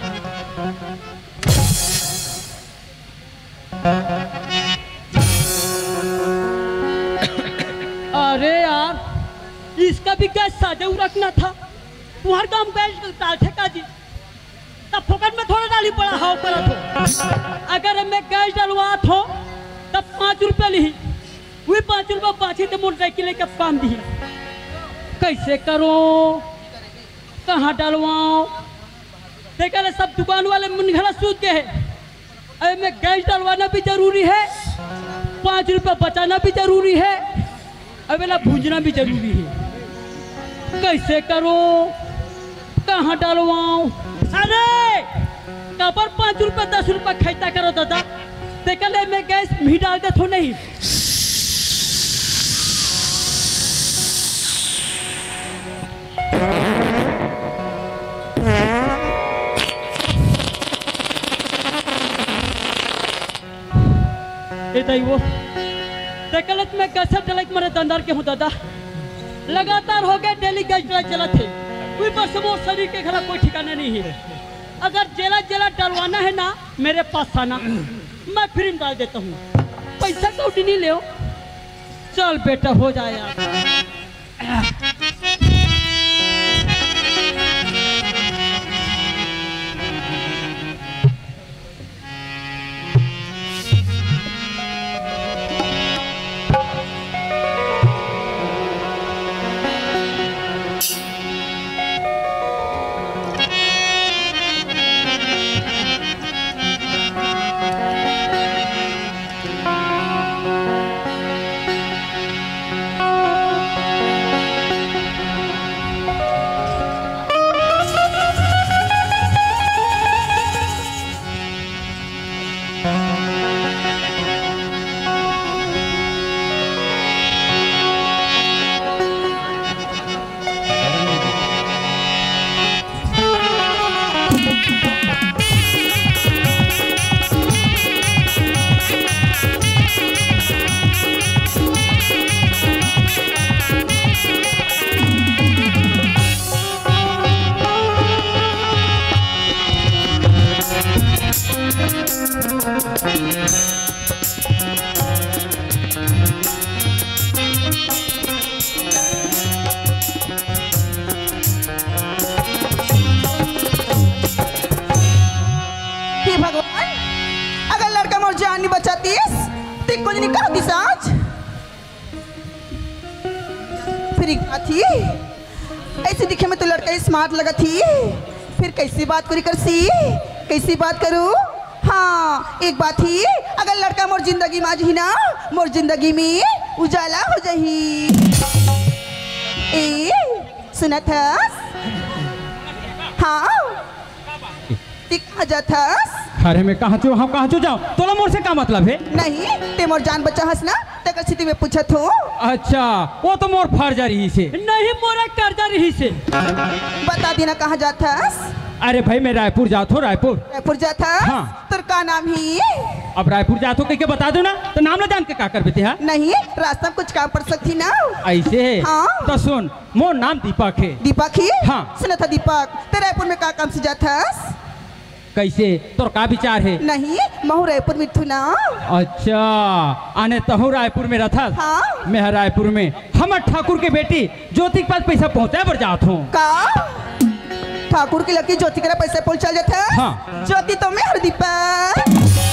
अरे यार इसका भी गैस साझे रखना था। तुम्हारे काम गैस डालते का जी तब फोकट में थोड़ा डाली पड़ा हाव पर तो। अगर मैं गैस डलवा थो तब पाँच रुपये ली, वही पाँच रुपये बाची तो मोटरसाइकिल लेकर काम दी। कैसे करो, कहाँ डलवाओ? देखा ना सब दुकान वाले मुनघरा सूद के हैं। अरे मैं गैस डलवाना भी जरूरी है, पाँच रुपये बचाना भी जरूरी है, अब ना भूंजना भी जरूरी है। कैसे करो, कहाँ डलवाओ? अरे कबर पाँच रुपये दस रुपये खैता करो दादा। देखा ले मैं गैस भी डाल दे तो नहीं। वो देखा ले मैं गैस डलक मरे दंदार के हूँ दादा। लगातार हो गए डेली गैस डला चला थे। कोई बस वो शरीर के खिलाफ कोई ठिकाना नहीं है। अगर जेला जेला डलवाना है ना मेरे पास आना, मैं फ्री में डाल देता हूँ। पैसा कौटी नहीं ले। चल बेटा हो जाए यार। खोजनी कहाँ थी साँच फिर एक बात थी ऐसे दिखे में तो लड़का स्मार्ट लगा थी फिर कैसी बात करी कर सी कैसी बात करूँ हाँ एक बात ही अगर लड़का मोर जिंदगी में आज ही ना मोर जिंदगी में उजाला हो जाही ए सुना था हाँ कहाँ जाता अरे मैं कहाँ चो हम कहाँ चो जाऊँ तोला मोर से क्या मतलब है नहीं ते मोर जान बचा हंस ना तक स्थिति में पूछा तो अच्छा वो तो मोर फर्जा रही से नहीं मोरा कर्जा रही से बता देना कहाँ जाता अरे भाई मैं रायपुर जाता हूँ रायपुर रायपुर जाता हाँ। तुर का नाम ही अब रायपुर जाता हूँ कह बता दो ना तो नाम ना जान के क्या कर बेते हैं नहीं रास्ता में कुछ काम पड़ सकती ना ऐसे है हाँ। तो सुन मोर नाम दीपक है दीपक ही हाँ। सुना था दीपक ते रायपुर में का काम से जाता कैसे तोर का विचार है नहीं महू रायपुर में थू ना अच्छा आने तहु रायपुर में रथा हाँ। मैं रायपुर में हमर ठाकुर के बेटी ज्योति के पास पैसा पहुँचाए बर जात हूँ का ठाकुर की लड़की ज्योति का पैसा पहुंचा जाता हाँ। ज्योति तो मैं हर दीपक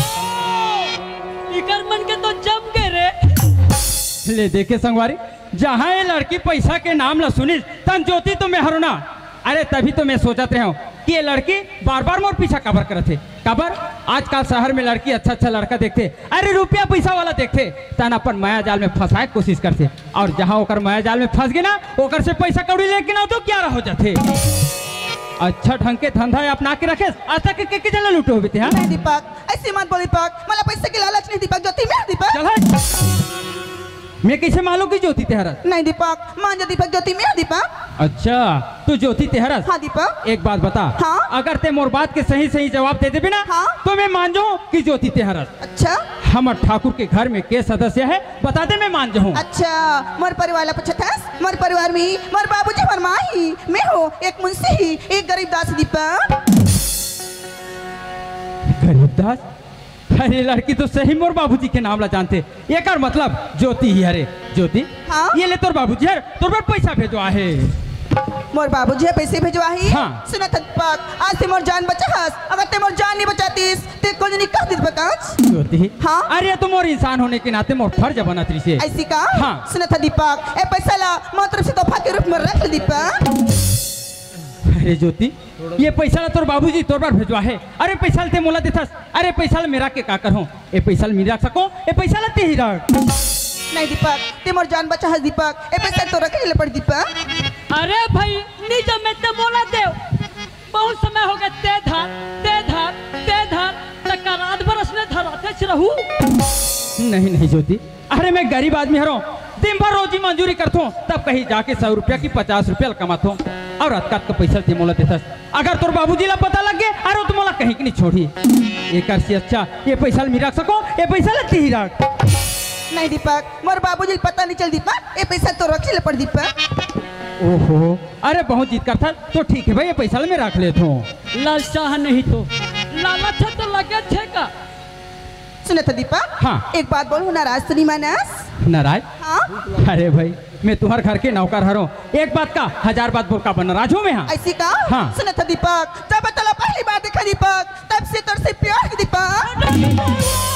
इकर मन के तो जम के रे ले देखे संगवारी जहाँ ये लड़की पैसा के नाम ला सुनिस तन ज्योति तो मैं हरुना अरे तभी तो मैं सोचत रहा हूँ कि ये लड़की बार बार मोर पीछा कबर करते कबर आजकल शहर में लड़की अच्छा अच्छा लड़का देखते अरे रुपया पैसा वाला देखते तन अपन माया जाल में फंसाए कोशिश करते और जहाँ ओकर माया जाल में फंस गए ना ओकर से पैसा कौड़ी लेके ना तो क्या हो जाते अच्छा ढंग के धंधा अपना के रखे आज तक के के जला लूटो होते हैं नहीं दीपक ऐसे मत बोल दीपक मला पैसे की लालच नहीं दीपक ज्योति मैं दीपक चल मैं कैसे मालूम कि ज्योति तेहरस नहीं दीपक मान जा दीपक ज्योति मैं दीपक अच्छा तू ज्योति तेहरस हाँ दीपक एक बात बता हाँ? अगर ते मोर बात के सही सही जवाब दे देबे ना हाँ? तो मैं मान जाऊँ कि ज्योति तेहरस अच्छा हमर ठाकुर के घर में के सदस्य है बता दे मैं मान जाऊँ अच्छा मोर परिवार ला पूछा था मोर परिवार में मोर बाबूजी मोर माँ ही मैं हो एक मुंशी ही एक गरीब दास दीपक गरीबदास अरे लड़की तो सही मोर बाबूजी के नाम ला जानते एक और मतलब ज्योति ही अरे ज्योति हाँ? ये ले तोर बाबूजी है तोर पर पैसा भेजवा है मोर बाबूजी पैसे भेजवा ही हाँ। सुना था दीपक आज से मोर जान बचा हस अगर ते मोर जान नहीं बचातीस ते कुछ नहीं कर दीपक आज ज्योति हाँ? अरे तो मोर इंसान होने के नाते मोर फर्ज बना तरी से ऐसी का हाँ। सुना था दीपक ए पैसा ला मोर तरफ से तोहफा के रूप में रख ले दीपक अरे ज्योति ये पैसा ला तोर बाबूजी तोर बार भेजवा है अरे पैसा ते मोला देथस अरे पैसा ला मेरा के का करहूं ए पैसा ला मेरा सको ए पैसा ला ते ही रख नहीं दीपक ते मोर जान बचा हस दीपक ए पैसा तो रख ले पड़ दीपक अरे भाई निज में ते बोला देव बहुत समय हो गया ते धार ते धार ते धार तक रात भर उसने धराते रहू नहीं नहीं ज्योति अरे मैं गरीब आदमी हरो दिन भर रोजी मंजूरी करता हूँ तब कहीं जाके सौ रुपया की पचास रुपया कमाता हूँ और अतकात का पैसा ते मोला देता अगर तोर बाबूजी ला पता लग गया अरे तो मोला कहीं की नहीं छोड़ी एक से अच्छा ये पैसा ला रख सको ये पैसा ला ही रख नहीं दीपक मोर बाबूजी पता नहीं चल दीपक ए पैसा तो रख ले पड़ दीपक ओहो अरे बहुत जीत कर था तो ठीक है भाई ये पैसा ला मैं रख लेता हूँ लालचा नहीं तो लालच है तो लगे थे का सुना था दीपक हाँ। एक बात बोलूं नाराज तो नहीं मानस नाराज हाँ अरे भाई मैं तुम्हारे घर के नौकर हरो एक बात का हजार बात बोल का नाराज हूँ मैं हाँ ऐसी का हाँ। सुना था दीपक जब तला पहली बार देखा दीपक तब से तोर से प्यार है दीपक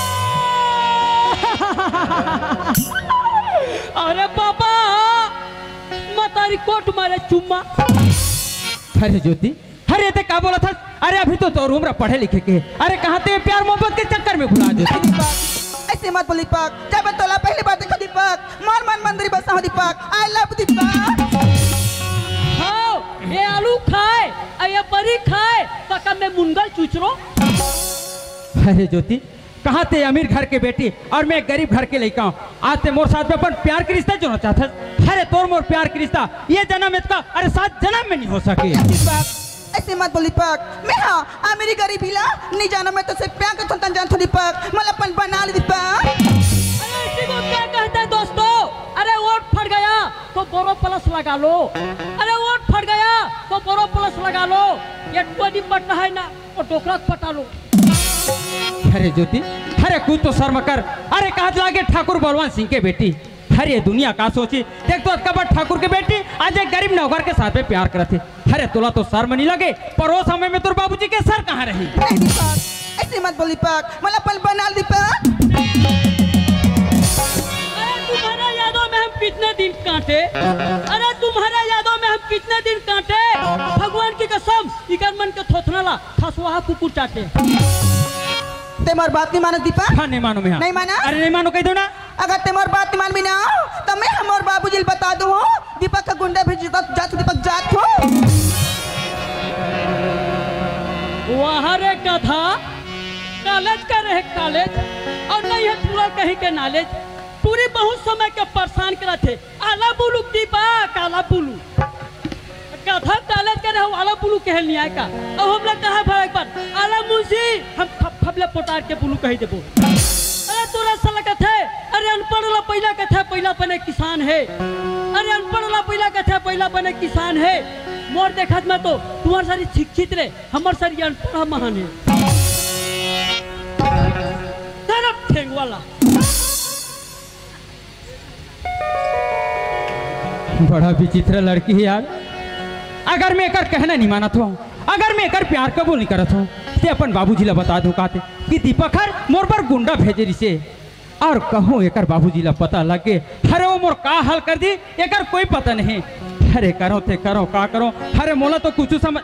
अरे बाबा मतारी कोट मारे चुम्मा अरे ज्योति अरे ते का बोला था अरे अभी तो तो उम्र पढ़े लिखे के अरे कहाँ ते प्यार मोहब्बत के चक्कर में भुला नहीं देते दीपक ऐसे मत बोल दीपक जब तला पहली बार देखा दीपक मान मान मंदिर बसा हो दीपक आई लव दीपक खाओ ये आलू खाए और ये बरी खाए तक मैं मुंगल चूचरो अरे ज्योति कहाँ ते अमीर घर के बेटी और मैं गरीब घर के लड़का हूँ आज ते मोर साथ में अपन प्यार के रिश्ता जोड़ना चाहता अरे तोर मोर प्यार के रिश्ता ये जन्म इसका अरे सात जन्म में नहीं हो सके दीपक ऐसे मत बोल दीपक मैं हाँ आ मेरी गरीबी ला नहीं जाना मैं तो से प्यार करता हूँ जान दीपक मला अपन बना ले दीपक अरे इसी को क्या कहते हैं दोस्तों अरे वोट फट गया तो बोरो प्लस लगा लो अरे वोट फट गया तो बोरो प्लस लगा लो ये टोनी पटना है ना तो डोकरा पटा लो अरे ज्योति अरे कुछ तो शर्म कर अरे कहा लागे ठाकुर बलवान सिंह के बेटी अरे दुनिया का सोची देख तो अकबर ठाकुर के बेटी आज एक गरीब नौकर के साथ में प्यार करते अरे तोला तो शर्म नहीं लगे पर वो समय में तोर बाबूजी के सर कहाँ रही नहीं दीपक ऐसे मत बोल दीपक मला अपन बना ले दीपक कितने दिन काटे। अरे तुम्हारे यादों में हम कितने दिन काटे। भगवान की कसम इकर मन के थोथना ला खसवा कुकुर चाटे। ते मोर बात नहीं मानो दीपक। हाँ नहीं मानो मैं। नहीं माना? अरे नहीं मानो कह दो ना। अगर ते मोर बात नहीं मान भी ना तो मैं हम और बाबूजी बता दूँ दीपक का गुंडा भेज जात दीपक जात हो। वहाँ रे कथा कॉलेज का रहे कॉलेज और नहीं है पूरा कहीं के नॉलेज। पूरी बहुत समय के परेशान करा थे। आला बुलू दीपक आला बुलू कथा कॉलेज का रहे आला बुलू कह नहीं आएगा। अब हम लोग कहा भाई एक बार आला मुंशी हम फबले पोटार के बुलू कही देबो। अरे तोरा साला कथे अरे अनपढ़ वाला पहला कथे पहला बने किसान है। अरे अनपढ़ वाला पहला कथे पहला बने किसान है। मोर देखत में तो तुम्हार सारी शिक्षित रे हमर सारी अनपढ़ महान है। तरफ ठेंग वाला बड़ा विचित्र लड़की है यार। अगर मैं कर कहना नहीं मानत हूँ अगर मैं कर प्यार कबूल नहीं करत हूँ ते अपन बाबूजी ला बता दो कहते कि दीपक हर मोर पर गुंडा भेजे रिसे और कहूँ एकर बाबूजी ला पता लग गए। अरे वो मोर का हल कर दी एकर कोई पता नहीं। अरे करो ते करो का करो। अरे मोला तो कुछ समझ।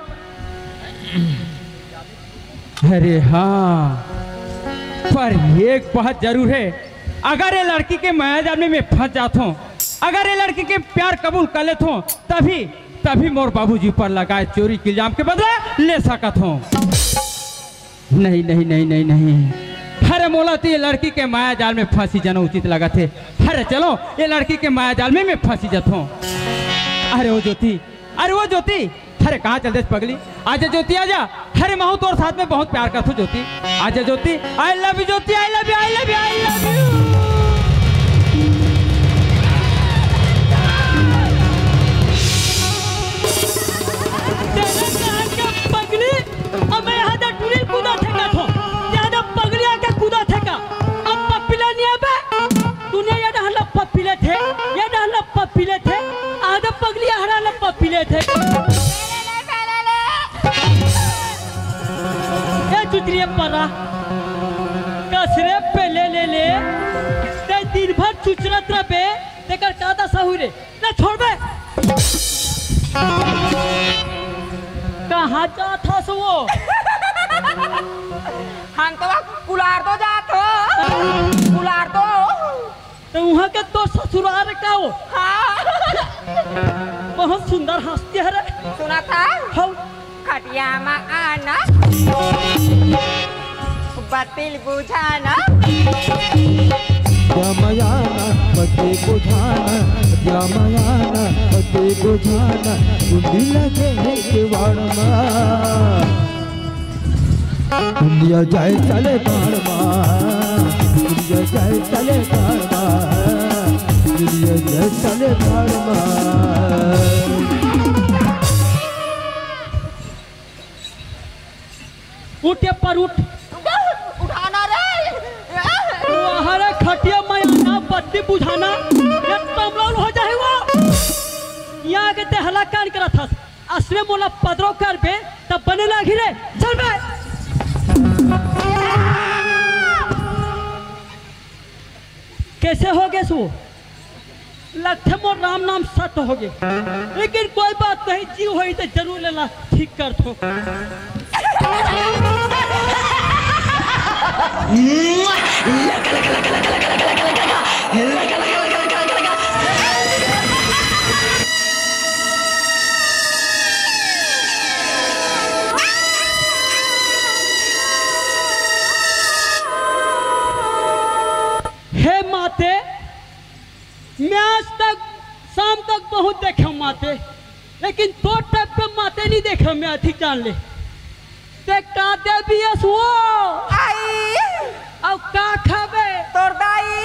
अरे हाँ पर एक बात जरूर है अगर ये लड़की के माया जाल में मैं फंस जाता हूँ अगर ये लड़की के प्यार कबूल कर लेता हूँ तभी तभी मोर बाबूजी पर लगाए चोरी के इल्जाम के बदला ले सकत हूँ। नहीं नहीं नहीं नहीं नहीं। अरे मोला तो ये लड़की के माया जाल में फांसी जाना उचित लगा थे। अरे चलो ये लड़की के माया जाल में मैं फांसी जाता हूँ। अरे वो ज्योति अरे वो ज्योति अरे कहाँ चलते पगली आजा ज्योति आजा। अरे महू तोर साथ में बहुत प्यार करता हूँ ज्योति आजा Jyoti. I love you Jyoti I love you I love you I love you. पगली अब मैं यहाँ तक टूरी कूदा ठेका थो यहाँ तक पगली आके कूदा ठेका अब पप्पीले नहीं आबे तूने ये डहला पप्पीले थे ये डहला पप्पीले थे आधा पगली हराला पप्पीले थे। ये चुतरिया परा कसरे पे ले ले ले ते दिन भर चुचरत रहे ते कर कादा सहुरे ना छोड़ बे। कहाँ जात हो सो वो हम तो कुलार तो जात हो कुलार तो तो वहाँ के तो ससुराल का हो। हाँ बहुत सुंदर हंसती है रे। सुना था हो खटिया में आना बतिल बुझाना जमयाना पते बुझाना जमयाना पते बुझाना कुंडी लगे के वाड़मा दुनिया जाए चले बाड़मा दुनिया जाए चले बाड़मा दुनिया जाए चले बाड़मा। उठे पर उठ उठाना रे हरे खटिया मयाना बत्ती बुझाना ये तमलौल हो जाए वो यहाँ के ते हला कान करा था असरे मोला पदरो कर बे तब बने लागी रे चल बे। कैसे हो गए सो लगते मोर राम नाम सत हो गए लेकिन कोई बात नहीं जीव हुई तो जरूर लेला ठीक कर थो। हे माते मैं आज तक शाम तक बहुत देखा माते लेकिन दो टाइप पे माते नहीं देखा मैं अधिक जान ले ते का दे बियस वो आई अब का खाबे तोर दाई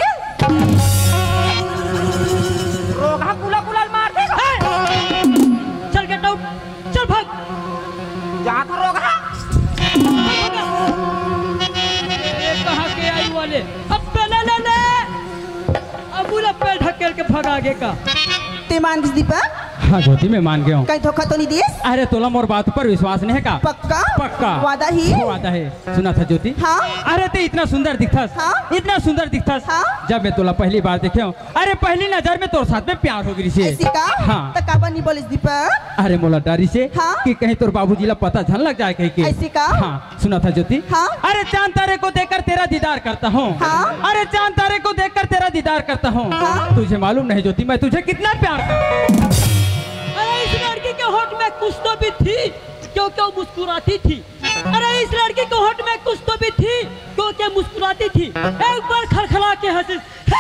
रोगा कुला कुला मार देगा चल गेट आउट चल भाग जा तो रोगा ये कहाँ के आई वाले अब पहले ले ले अब बोला पैर ढकेल के भाग आगे का ते मान किस दीपक हाँ ज्योति मैं मान गया हूँ। कहीं धोखा तो नहीं दिए? अरे तोला मोर बात पर विश्वास नहीं है का? पक्का पक्का वादा ही वादा है। सुना था ज्योति? हाँ अरे ते इतना सुंदर दिखता हाँ? इतना सुंदर दिखता हाँ? जब मैं तोला पहली बार देखे हूँ, अरे पहली नजर में तोर साथ में प्यार हो गई से। ऐसी का? हाँ। तो काबा नहीं बोलिस दीपक? अरे मोला डरी से हाँ? कि कहीं तोर बाबूजी ला पता झन लग जाए कहीं के। ऐसी का? हाँ सुना था ज्योति? हाँ? अरे चांद तारे को देखकर तेरा दीदार करता हूँ। हाँ? अरे चांद तारे को देखकर तेरा दीदार करता हूँ। हाँ? तुझे मालूम नहीं ज्योति मैं तुझे कितना प्यार करता हूँ। अरे इस लड़की के होठ में कुछ तो भी थी क्योंकि वो मुस्कुराती थी। अरे इस लड़की के होठ में कुछ तो भी थी क्योंकि मुस्कुराती थी। एक बार खड़खड़ा के हंसी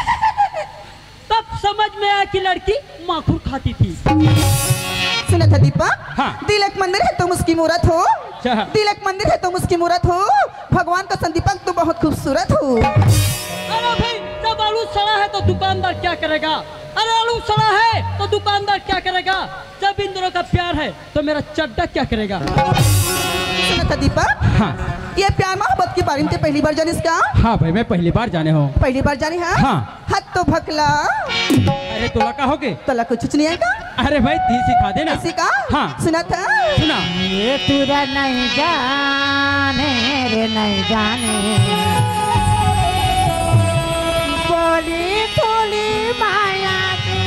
तब समझ में आया कि लड़की माखूर खाती थी। सुना था दीपक? हाँ। दिल एक मंदिर है तुम उसकी मूरत हो। अच्छा। दिल एक मंदिर है तुम उसकी मूरत हो। भगवान का संदीपक तुम बहुत खूबसूरत हो। अरे भाई जब आलू सड़ा है तो दुकानदार क्या करेगा? अरे आलू सड़ा है तो दुकानदार क्या करेगा? जब इन दोनों का प्यार है तो मेरा चड्डा क्या करेगा? सुना था दीपक? हाँ ये प्यार मोहब्बत के बारे में ते पहली बार जाने इसका? हाँ भाई मैं पहली बार जाने हूँ। पहली बार जाने है? हाँ। हद तो भकला अरे तोला का होगे? तला कुछ नहीं आएगा? अरे भाई ती सिखा देना। ऐसी का? हाँ सुना था? सुना। ये तुरा नहीं जाने रे नहीं जाने बोली थोड़ी माया की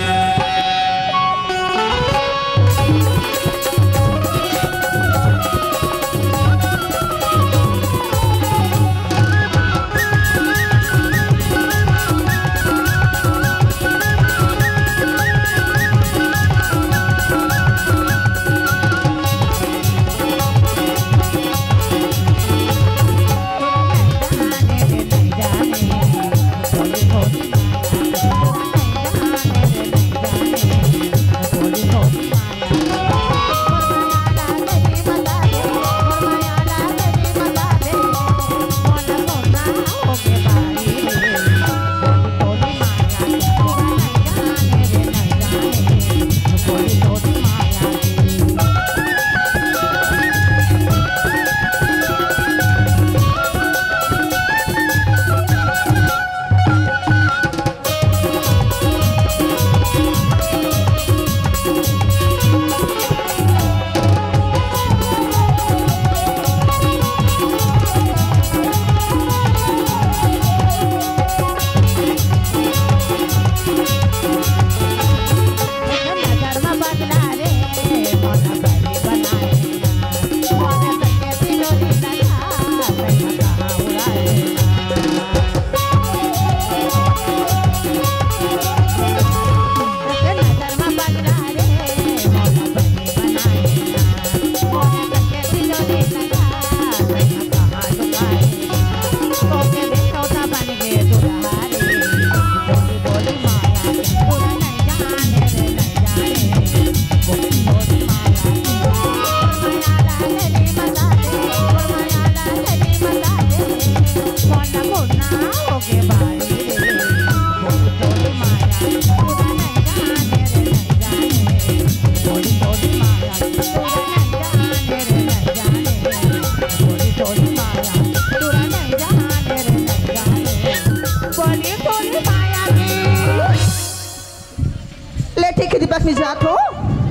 जात हो?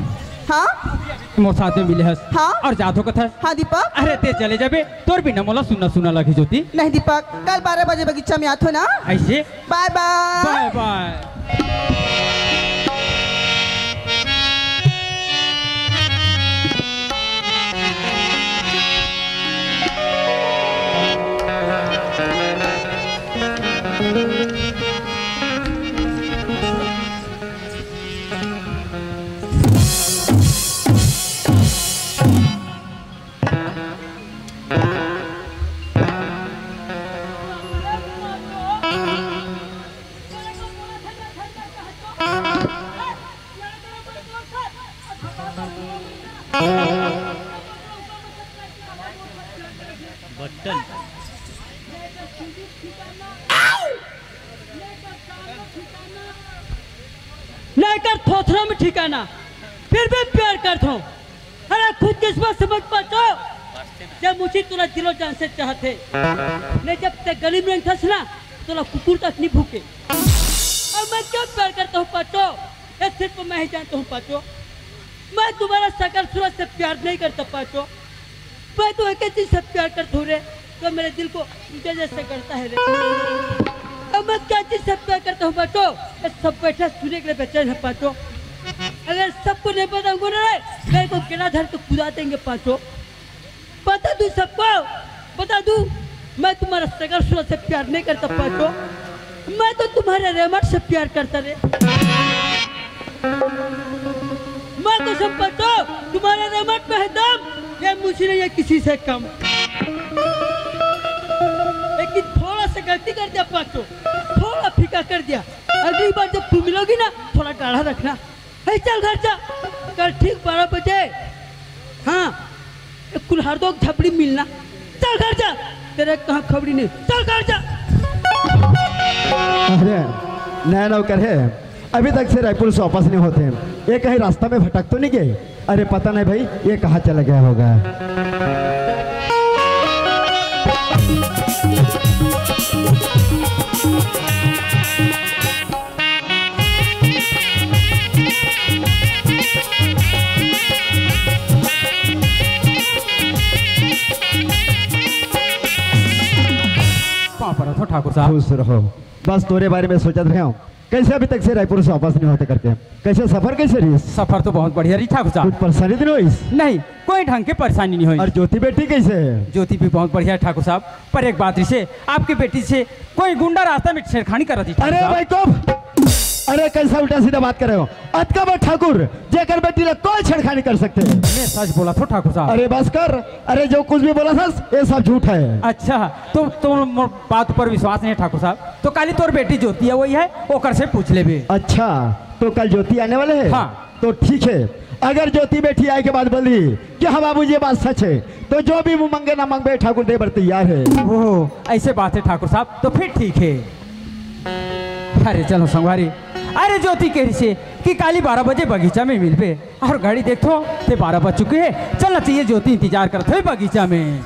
हाँ मोर साथ में मिले हस। हाँ? और जात हो कथा? हाँ दीपक। अरे ते चले जाबे तोर भी न मोला सुनना सुना लगी ज्योति। नहीं दीपक कल बारह बजे बगीचा में आत हो ना। ऐसे बाय बाय बाय बाय। लेकर थोथरा में ठिकाना फिर भी प्यार करता हूँ। अरे खुद किस्मत समझ पातो जब मुझे तुला दिलो जान से चाहते नहीं जब तक गली में थस ना तुला कुकुर तक नहीं भूखे। अब मैं क्यों प्यार करता हूँ पातो ये सिर्फ मैं ही जानता हूँ पातो। मैं तुम्हारा सकल सूरत से प्यार नहीं करता पाचो। मैं तो एक चीज से प्यार करता हूँ रे, तो मेरे दिल को तुझे जैसे करता है रे। अब मैं क्या चीज से प्यार करता हूँ पाचो, सब बैठा सुने के लिए बेचैन है पाचो। अगर सबको नहीं बताऊंगा ना रे, मेरे को गिरा धर तो कुदा देंगे पाचो। बता दूं सबको, बता दूं मैं तुम्हारा सकल सूरत से प्यार नहीं करता पाचो। मैं तो तुम्हारे रेमट से प्यार करता रे। मैं तो सब पाचो तुम्हारे रेमट में है दम, ये मुझे नहीं है किसी से कम। लेकिन थोड़ा सा गलती कर दिया पाचो, थोड़ा फीका कर दिया। अगली बार जब तू मिलोगी ना थोड़ा गाढ़ा रखना। है चल घर जा, कल ठीक बारह बजे हाँ कुल्हार दो झपड़ी मिलना। चल घर जा, तेरे कहाँ खबरी नहीं, चल घर जा। अरे नया नौकर है, अभी तक से रायपुर से वापस नहीं होते। ये कहीं रास्ता में भटक तो नहीं गए? अरे पता नहीं भाई ये कहाँ चला गया होगा। ठाकुर साहब खुश रहो, बस तोरे बारे में सोचत रहे हूँ। कैसे अभी तक से रायपुर से वापस नहीं होते करके? कैसे सफर कैसे रही? सफर तो बहुत बढ़िया रही ठाकुर साहब। कुछ परेशानी तो नहीं हुई? नहीं, कोई ढंग की परेशानी नहीं हुई। और ज्योति बेटी कैसे है? ज्योति भी बहुत बढ़िया है ठाकुर साहब, पर एक बात से आपकी बेटी से कोई गुंडा रास्ता में छेड़खानी कर रही थी। अरे भाई कब? अरे कैसा उल्टा सीधा बात कर रहे हो? अतका ठाकुर जेकर बेटी ने कोई छेड़खानी कर सकते हैं? मैं सच बोला था ठाकुर साहब। अरे बस कर, अरे जो कुछ भी बोला था ये सब झूठ है। अच्छा तो तुम तो बात पर विश्वास नहीं है ठाकुर साहब, तो काली तोर बेटी ज्योति है वही है, ओकर से पूछ ले भी। अच्छा तो कल ज्योति आने वाले है? हाँ तो ठीक है, अगर ज्योति बेटी आए के बाद बोली कि हाँ बाबू ये बात सच है, तो जो भी वो मंगे ना मंगे ठाकुर दे बर तैयार है। ओह ऐसे बात है ठाकुर साहब, तो फिर ठीक है। अरे चलो संगवारी, अरे ज्योति कह रही से कि काली बारह बजे बगीचा में मिल पे, और गाड़ी देखो ते बारह बज चुके हैं, चलना चाहिए। ज्योति इंतजार करते हुए बगीचा में।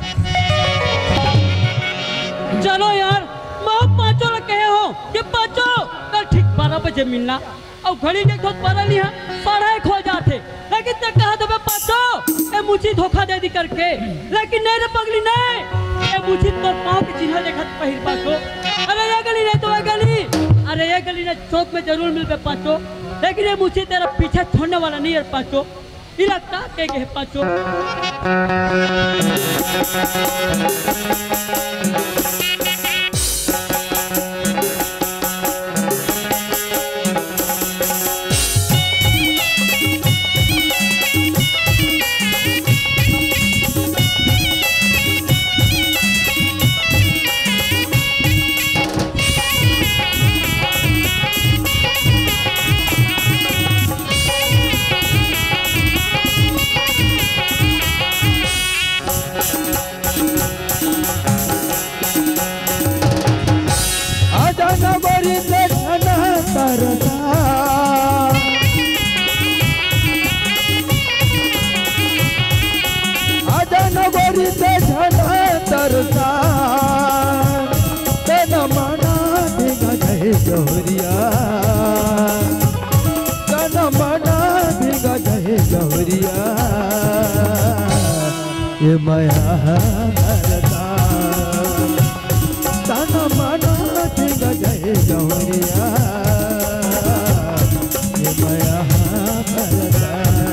चलो यार, मैं पाँचों लोग कहे हो कि पाँचों कल ठीक बारह बजे मिलना। और घड़ी देखो बारह नहीं है, साढ़े एक हो जाते। लेकिन ते कहा तो मैं पाँचों ए मुझे धोखा दे दी करके, लेकिन नहीं रे पगली नहीं, ए मुझे तो पाँव के चिन्ह देखा पहिर पाँचों। अरे ये गली नहीं तो ये गली, अरे ये गली ने चौक में जरूर मिल पे पाँचों, लेकिन ये मुझे तेरा पीछे छोड़ने वाला नहीं है पाँचों। इलाका के गए पाँचों। ये माया भरता तन मन थिंग जय गौरिया, ये माया भरता।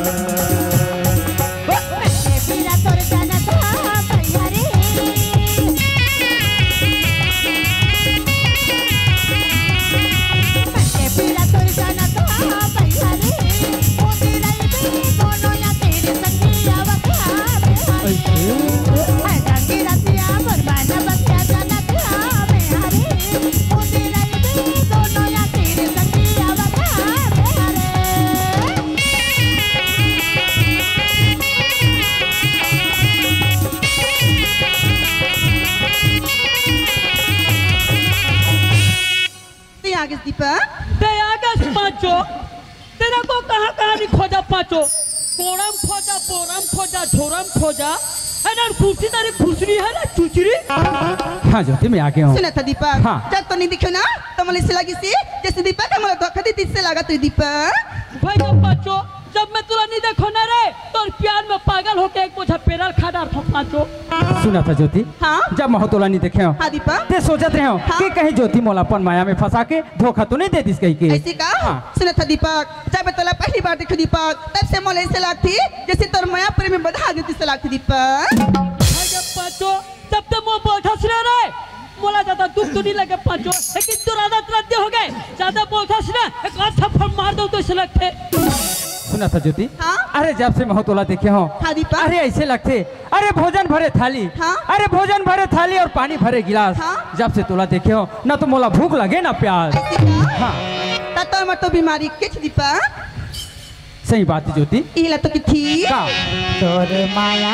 तेरा को कहाँ कहाँ नहीं खोजा पाँचों, कोरम खोजा, बोरम खोजा, झोरम खोजा, है ना कुर्सी तारी फुसरी है ना चुचरी। हाँ ज्योति मैं आ गया हूँ। सुना था दीपक, हाँ। जब तो नहीं दिखो ना तो मुझे से लगी सी जैसे दीपक हमारा धोखा दी, इससे लगा तू दीपक। भाई जब पाँचों जब मैं तुला नहीं देखो ना रे तो प्यार में पागल होके एक बोझा पेरल खा डाल ठोक पांचो। सुना था ज्योति, हाँ जब महतोला नहीं देखे हो हाँ दीपक ते सोचत रहे हो हाँ। कि कहीं ज्योति मोलापन माया में फंसा के धोखा तो नहीं देती कहीं के। ऐसी का हाँ। सुना था दीपक, जब मैं तोला पहली बार देखो दीपक तब से मोला ऐसे लगती जैसे तोर मायापुरी में बधा देती से लगती दीपक। जब पांचो तब तक वो बोझा सुना रे बोला ज्यादा दुख तो नहीं लगे पांचो, लेकिन तो आदत रद्द हो गए ज्यादा बोझा सुना एक आध थप्पड़ मार दो तो ऐसे लगते। सुना था ज्योति, हाँ? अरे जब से महतोला देखे हो हाँ दीपक अरे ऐसे लगते अरे भोजन भरे थाली हाँ? अरे भोजन भरे थाली और पानी भरे गिलास। हाँ? जब से तोला देखे हो ना तो मोला भूख लगे ना प्यास। ऐसी का हाँ ततो मत तो बीमारी किछ दीपक सही बात है ज्योति। इला तो की थी का तोर माया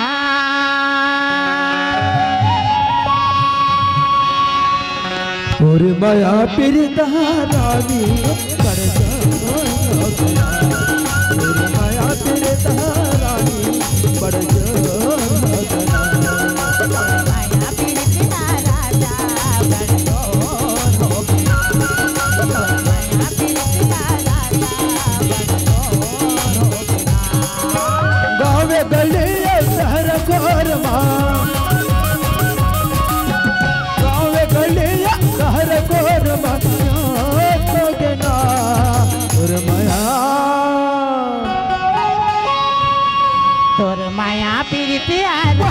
और माया पिरता रानी कर जा और माया पिरता रानी बढ़ गाँव गले शहर गोर माँ गाँव गले शहर गोर माँ ना और माया तोर माया पीड़ित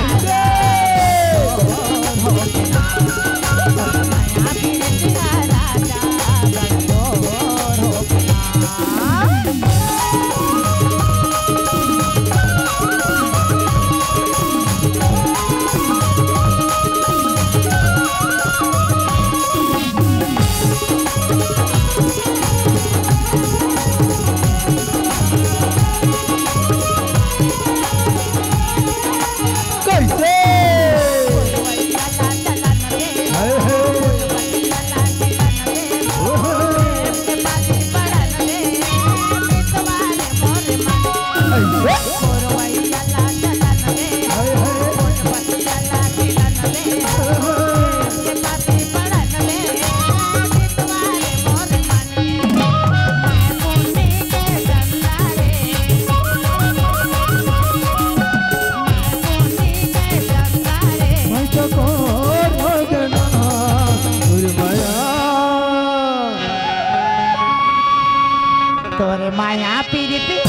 तोर माया पीड़ित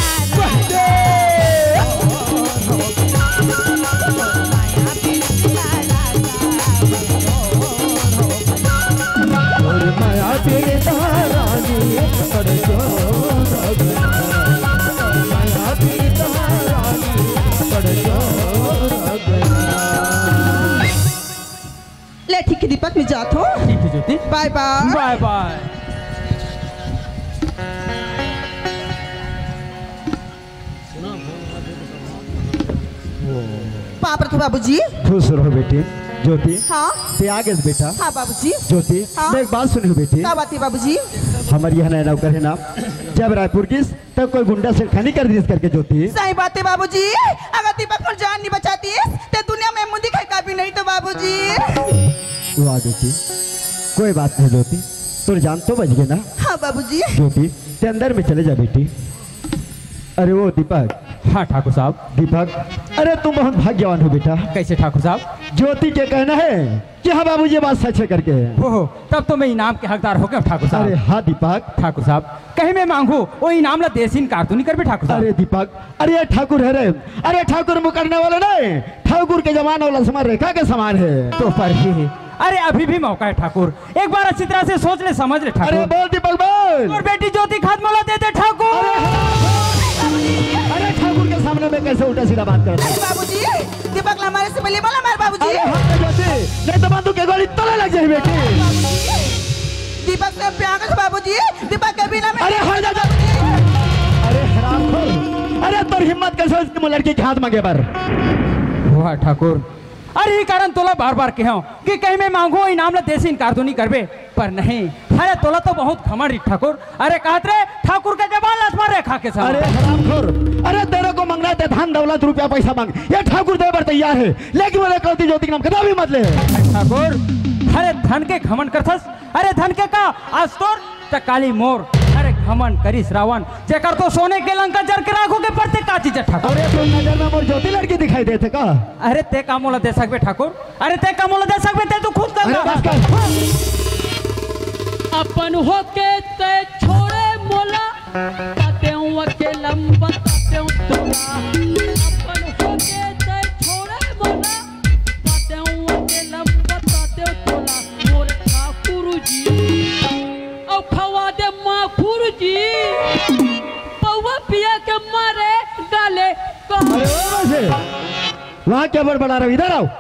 और माया पिरता रानी कर जा माया पिरता रानी कर जा ले ठीक है दीपक मैं जात हूँ ठीक है Jyoti, bye bye bye bye. पाप रखो बाबूजी। खुश रहो बेटी। ज्योति हाँ ते आ गए बेटा। हाँ बाबूजी। ज्योति हाँ? मैं एक बात सुनी हूँ बेटी, क्या बात है बाबूजी? हमारी यहाँ नौकर है ना जब रायपुर की तब कोई गुंडा से खानी कर दी करके ज्योति। सही बात है बाबूजी, अगर दीपक पर जान नहीं बचाती तो दुनिया में मुंह दिखाई का भी नहीं तो बाबूजी। वाह बेटी कोई बात नहीं ज्योति, तुम जान तो बच गए ना। हाँ बाबूजी। ज्योति ते अंदर में चले जा बेटी। अरे वो दीपक। हाँ ठाकुर साहब। दीपक अरे तुम बहुत भाग्यवान हो बेटा। कैसे ठाकुर साहब? ज्योति के कहना है कि हाँ बाबूजी ये बात सच है करके। ओहो तब तो मैं इनाम के हकदार हो गया ठाकुर साहब। अरे हाँ दीपक। ठाकुर साहब कहीं मैं मांगू वो इनाम ला देसीन कारतूनी कर भी ठाकुर साहब। अरे दीपक अरे ये ठाकुर है रे, अरे ठाकुर मुकरने वाला नहीं, ठाकुर के जमाना वाला समान रेखा के समान है। तो पर ही अरे अभी भी मौका है ठाकुर, एक बार अच्छी तरह से सोच ले समझ ले ठाकुर। अरे बोल दीपक बोल। और बेटी ज्योति खाद मोला दे दे ठाकुर। अरे ठाकुर के सामने में कैसे उल्टा सीधा बात करता है? अरे बाबूजी दीपक हमारे से पहले बोला हमारे बाबूजी। अरे हाँ ज्योति नहीं तो बंदूक के गोली तले लग जाए बेटी। दीपक से प्यार कर बाबूजी, दीपक के बिना मैं अरे हाँ जा जा। अरे हरामखोर, अरे तोर हिम्मत कैसे उसकी लड़की के हाथ मांगे पर। वाह ठाकुर, अरे ये कारण तोला बार बार कहो कि कहीं मैं मांगू इनाम ला देसी इनकार तो नहीं करबे, पर नहीं। अरे तोला तो बहुत खमड़ ठाकुर। अरे कहत रे ठाकुर के जबान लसमार रेखा के साथ। अरे हरामखोर, अरे तेरे को मांगना है धन दौलत रुपया पैसा मांग, ये ठाकुर दे पर तैयार है, लेकिन मेरे कलती ज्योति के नाम कदा भी मत ले। ठाकुर अरे धन के घमंड करथस, अरे धन के का आज तोर त काली मोर, अरे घमंड करी श्रावण जेकर तो सोने के लंका जर के राखो के पड़ते का चीज ठाकुर। अरे तो नजर में मोर ज्योति लड़की दिखाई देते का? अरे ते का मोला दे सकबे ठाकुर? अरे ते का मोला दे सकबे? ते तू खुद कर अरे बस कर। अपन हो के ते छोड़े मोला ताते हूँ अकेला बताते हूँ तोला। अपन हो के ते छोड़े मोला ताते हूँ अकेला बताते हूँ तोला। मोर ठाकुर जी और खवा दे माखुर जी पौवा पिया के मारे डाले कहाँ। अरे वहाँ से वहाँ क्या बड़बड़ा रहा? इधर आओ।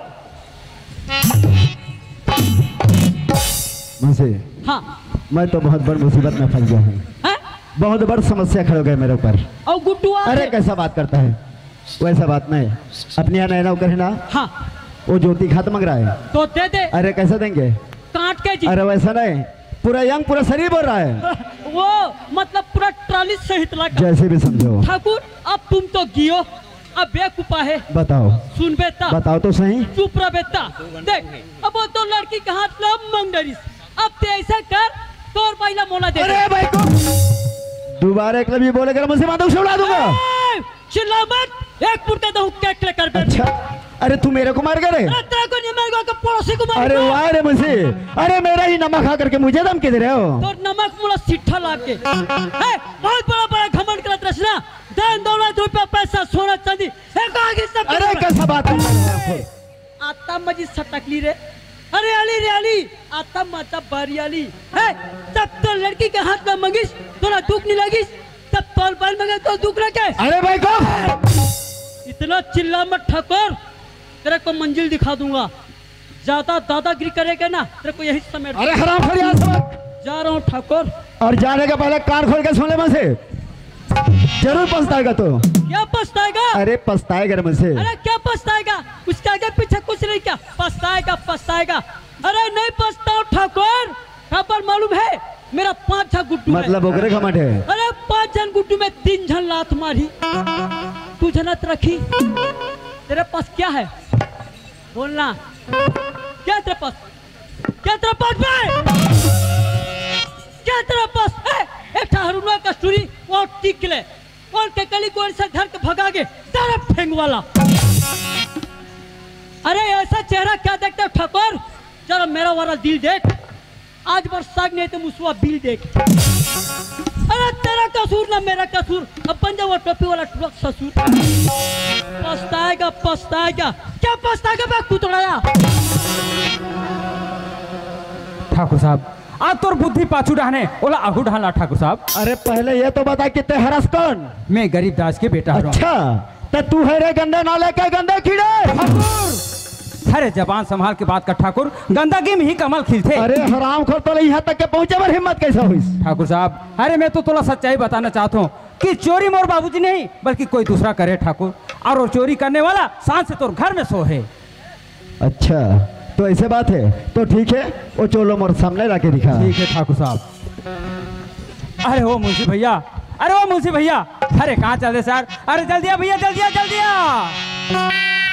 मुझे हाँ मैं तो बहुत बड़ी मुसीबत में फंस गया हूँ। हैं? बहुत बड़ी समस्या खड़ी हो गई मेरे ऊपर। और गुड्डू आ अरे गए। कैसा बात करता है? वैसा बात नहीं। अपनी यहाँ नैना कर ना हाँ वो ज्योति खात मांग रहा है। तो दे दे अरे कैसे देंगे? काट के जी। अरे वैसा नहीं, पूरा यंग पूरा शरीर बोल रहा है। वो मतलब पूरा ट्राली सहित लगा। जैसे भी समझो। ठाकुर अब तुम तो गियो अब बेकुपा है। बताओ सुन बेटा बताओ तो सही। चुप रह बेटा। देख अब वो तो लड़की के हाथ लम मंगरिस। अब ते ऐसा कर तोर पहला मोला दे दे। अरे भाई को दोबारा एक लफ्ज़ बोलेगा मुझसे माधव से उड़ा दूंगा। ए, चिल्ला मत। एक पुरते दो केक ले कर बैठ। अच्छा अरे तू मेरे को मार करे? अरे तेरे को नहीं मारेगा कि पड़ोसी को अरे मारेगा। वाह रे मुझे, अरे मेरा ही नमक खा करके मुझे धमकी दे रहे हो? तो नमक मुला सिट्ठा लाके ए बहुत बड़ा बड़ा घमंड करत रचना। धन दौलत रुपया पैसा सोना चांदी एक आगे सब। अरे कैसा बात कर रहा है? आता मजी सटकली रे। अरे अली रे अली आता मजा बारियाली है। तब तो लड़की के हाथ में मंगिस तोरा दुख नहीं लगिस। तब तोल बाल मंगे तो दुख लगे। अरे भाई को इतना चिल्ला मत ठाकुर तेरे को मंजिल दिखा दूंगा। ज्यादा दादागिरी करेगा ना तेरे को यही समय। अरे हराम खोर यहाँ से जा रहा हूँ ठाकुर। और जाने के पहले कान खोल के सुन ले मुझसे, जरूर पछताएगा तो। क्या पछताएगा? अरे पछताएगा रे मुझसे। अरे क्या पछताएगा? उसके आगे पीछे कुछ नहीं। क्या पछताएगा? पछताएगा। अरे नहीं पछताओ ठाकुर। खबर मालूम है मेरा पांच छह गुड्डू है। मतलब ओकरे घमंड है। अरे पांच जन गुड्डू में तीन जन लात मारी तू जनत रखी। तेरे पास क्या है बोलना? क्या तेरे पास? क्या तेरे पास भाई? क्या तेरे पास है? एक ठहरुआ कस्तूरी वो टिक ले और के कली को ऐसा घर के भगा के तरफ फेंक वाला। अरे ऐसा चेहरा क्या देखते हो ठाकुर? जरा मेरा वाला दिल देख। आज बरसात नहीं तो मुसवा बिल देख। अरे तेरा कसूर ना मेरा कसूर। अपन जब वो टोपी वाला टुक ससुर पछताएगा पछताएगा। क्या पछताएगा बे कुतड़ाया? ठाकुर साहब आज तोर बुद्धि पाछू डाहने ओला आगू ढाला। ठाकुर साहब अरे पहले ये तो बता कितने हरस कौन? मैं गरीब दास के बेटा हूँ। अच्छा तो तू है रे गंदे नाले के गंदे कीड़े। ठाकुर अरे जबान संभाल के बात कर ठाकुर। गंदगी में ही कमल खिलते। अरे हराम खोर तो यहाँ तक के पहुंचे पर हिम्मत कैसा हुई? ठाकुर साहब अरे मैं तो थोड़ा सच्चाई बताना चाहता हूँ कि चोरी मोर बाबूजी नहीं बल्कि कोई दूसरा करे ठाकुर। और वो चोरी करने वाला सांझ से तोर घर में सो है। अच्छा तो ऐसे बात है तो ठीक है वो चोलो मोर सामने लाके दिखा। ठीक है ठाकुर साहब। अरे वो मुंशी भैया, अरे वो मुंशी भैया, अरे कहाँ चल रहे सर? अरे जल्दी आ भैया, जल्दी आ जल्दी आ।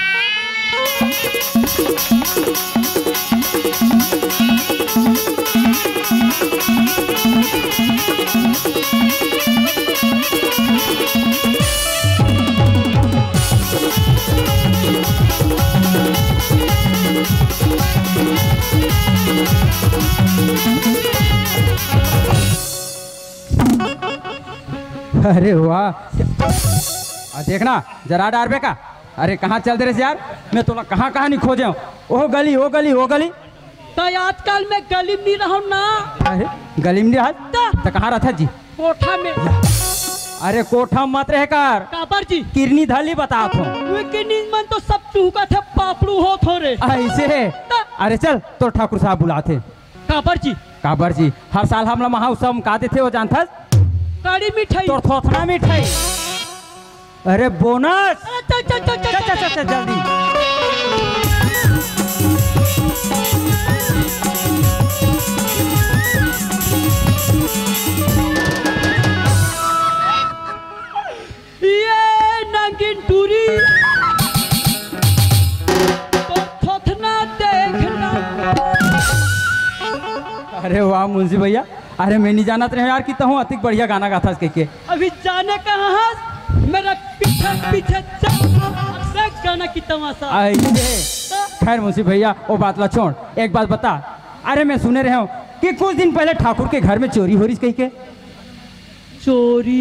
अरे वाह आ देखना जरा डार बे का। अरे कहाँ चलते रहे यार? मैं तो कहाँ कहाँ नहीं खोजे हूँ। ओह गली वो गली वो गली तो आजकल मैं गली में नहीं रहा ना। अरे गली में नहीं तो कहाँ रहा था जी? कोठा में। अरे कोठा मत रह कर काबर जी किरनी धली बता थो। मन तो सब चूका थे पापड़ू हो थोड़े ऐसे। अरे चल तो ठाकुर साहब बुलाते। काबर जी काबर जी हर साल हम लोग महोत्सव में का देते हो जानता? काली मिठाई तो थोथना मिठाई। अरे बोनस। चल चल चल चल चल चल चल जल्दी। ये नागिन टूरी तो थोथना देखना। अरे वाह मुंशी भैया अरे मैं नहीं जानत रहे यार कि तहु अतिक बढ़िया गाना गाथा कह के। अभी जाने कहाँ है मेरा पीछे पीछे चल गाना की तमाशा ऐसे। खैर मुंशी भैया वो बात ला छोड़, एक बात बता। अरे मैं सुने रहे हूँ कि कुछ दिन पहले ठाकुर के घर में चोरी हो रही कही के। चोरी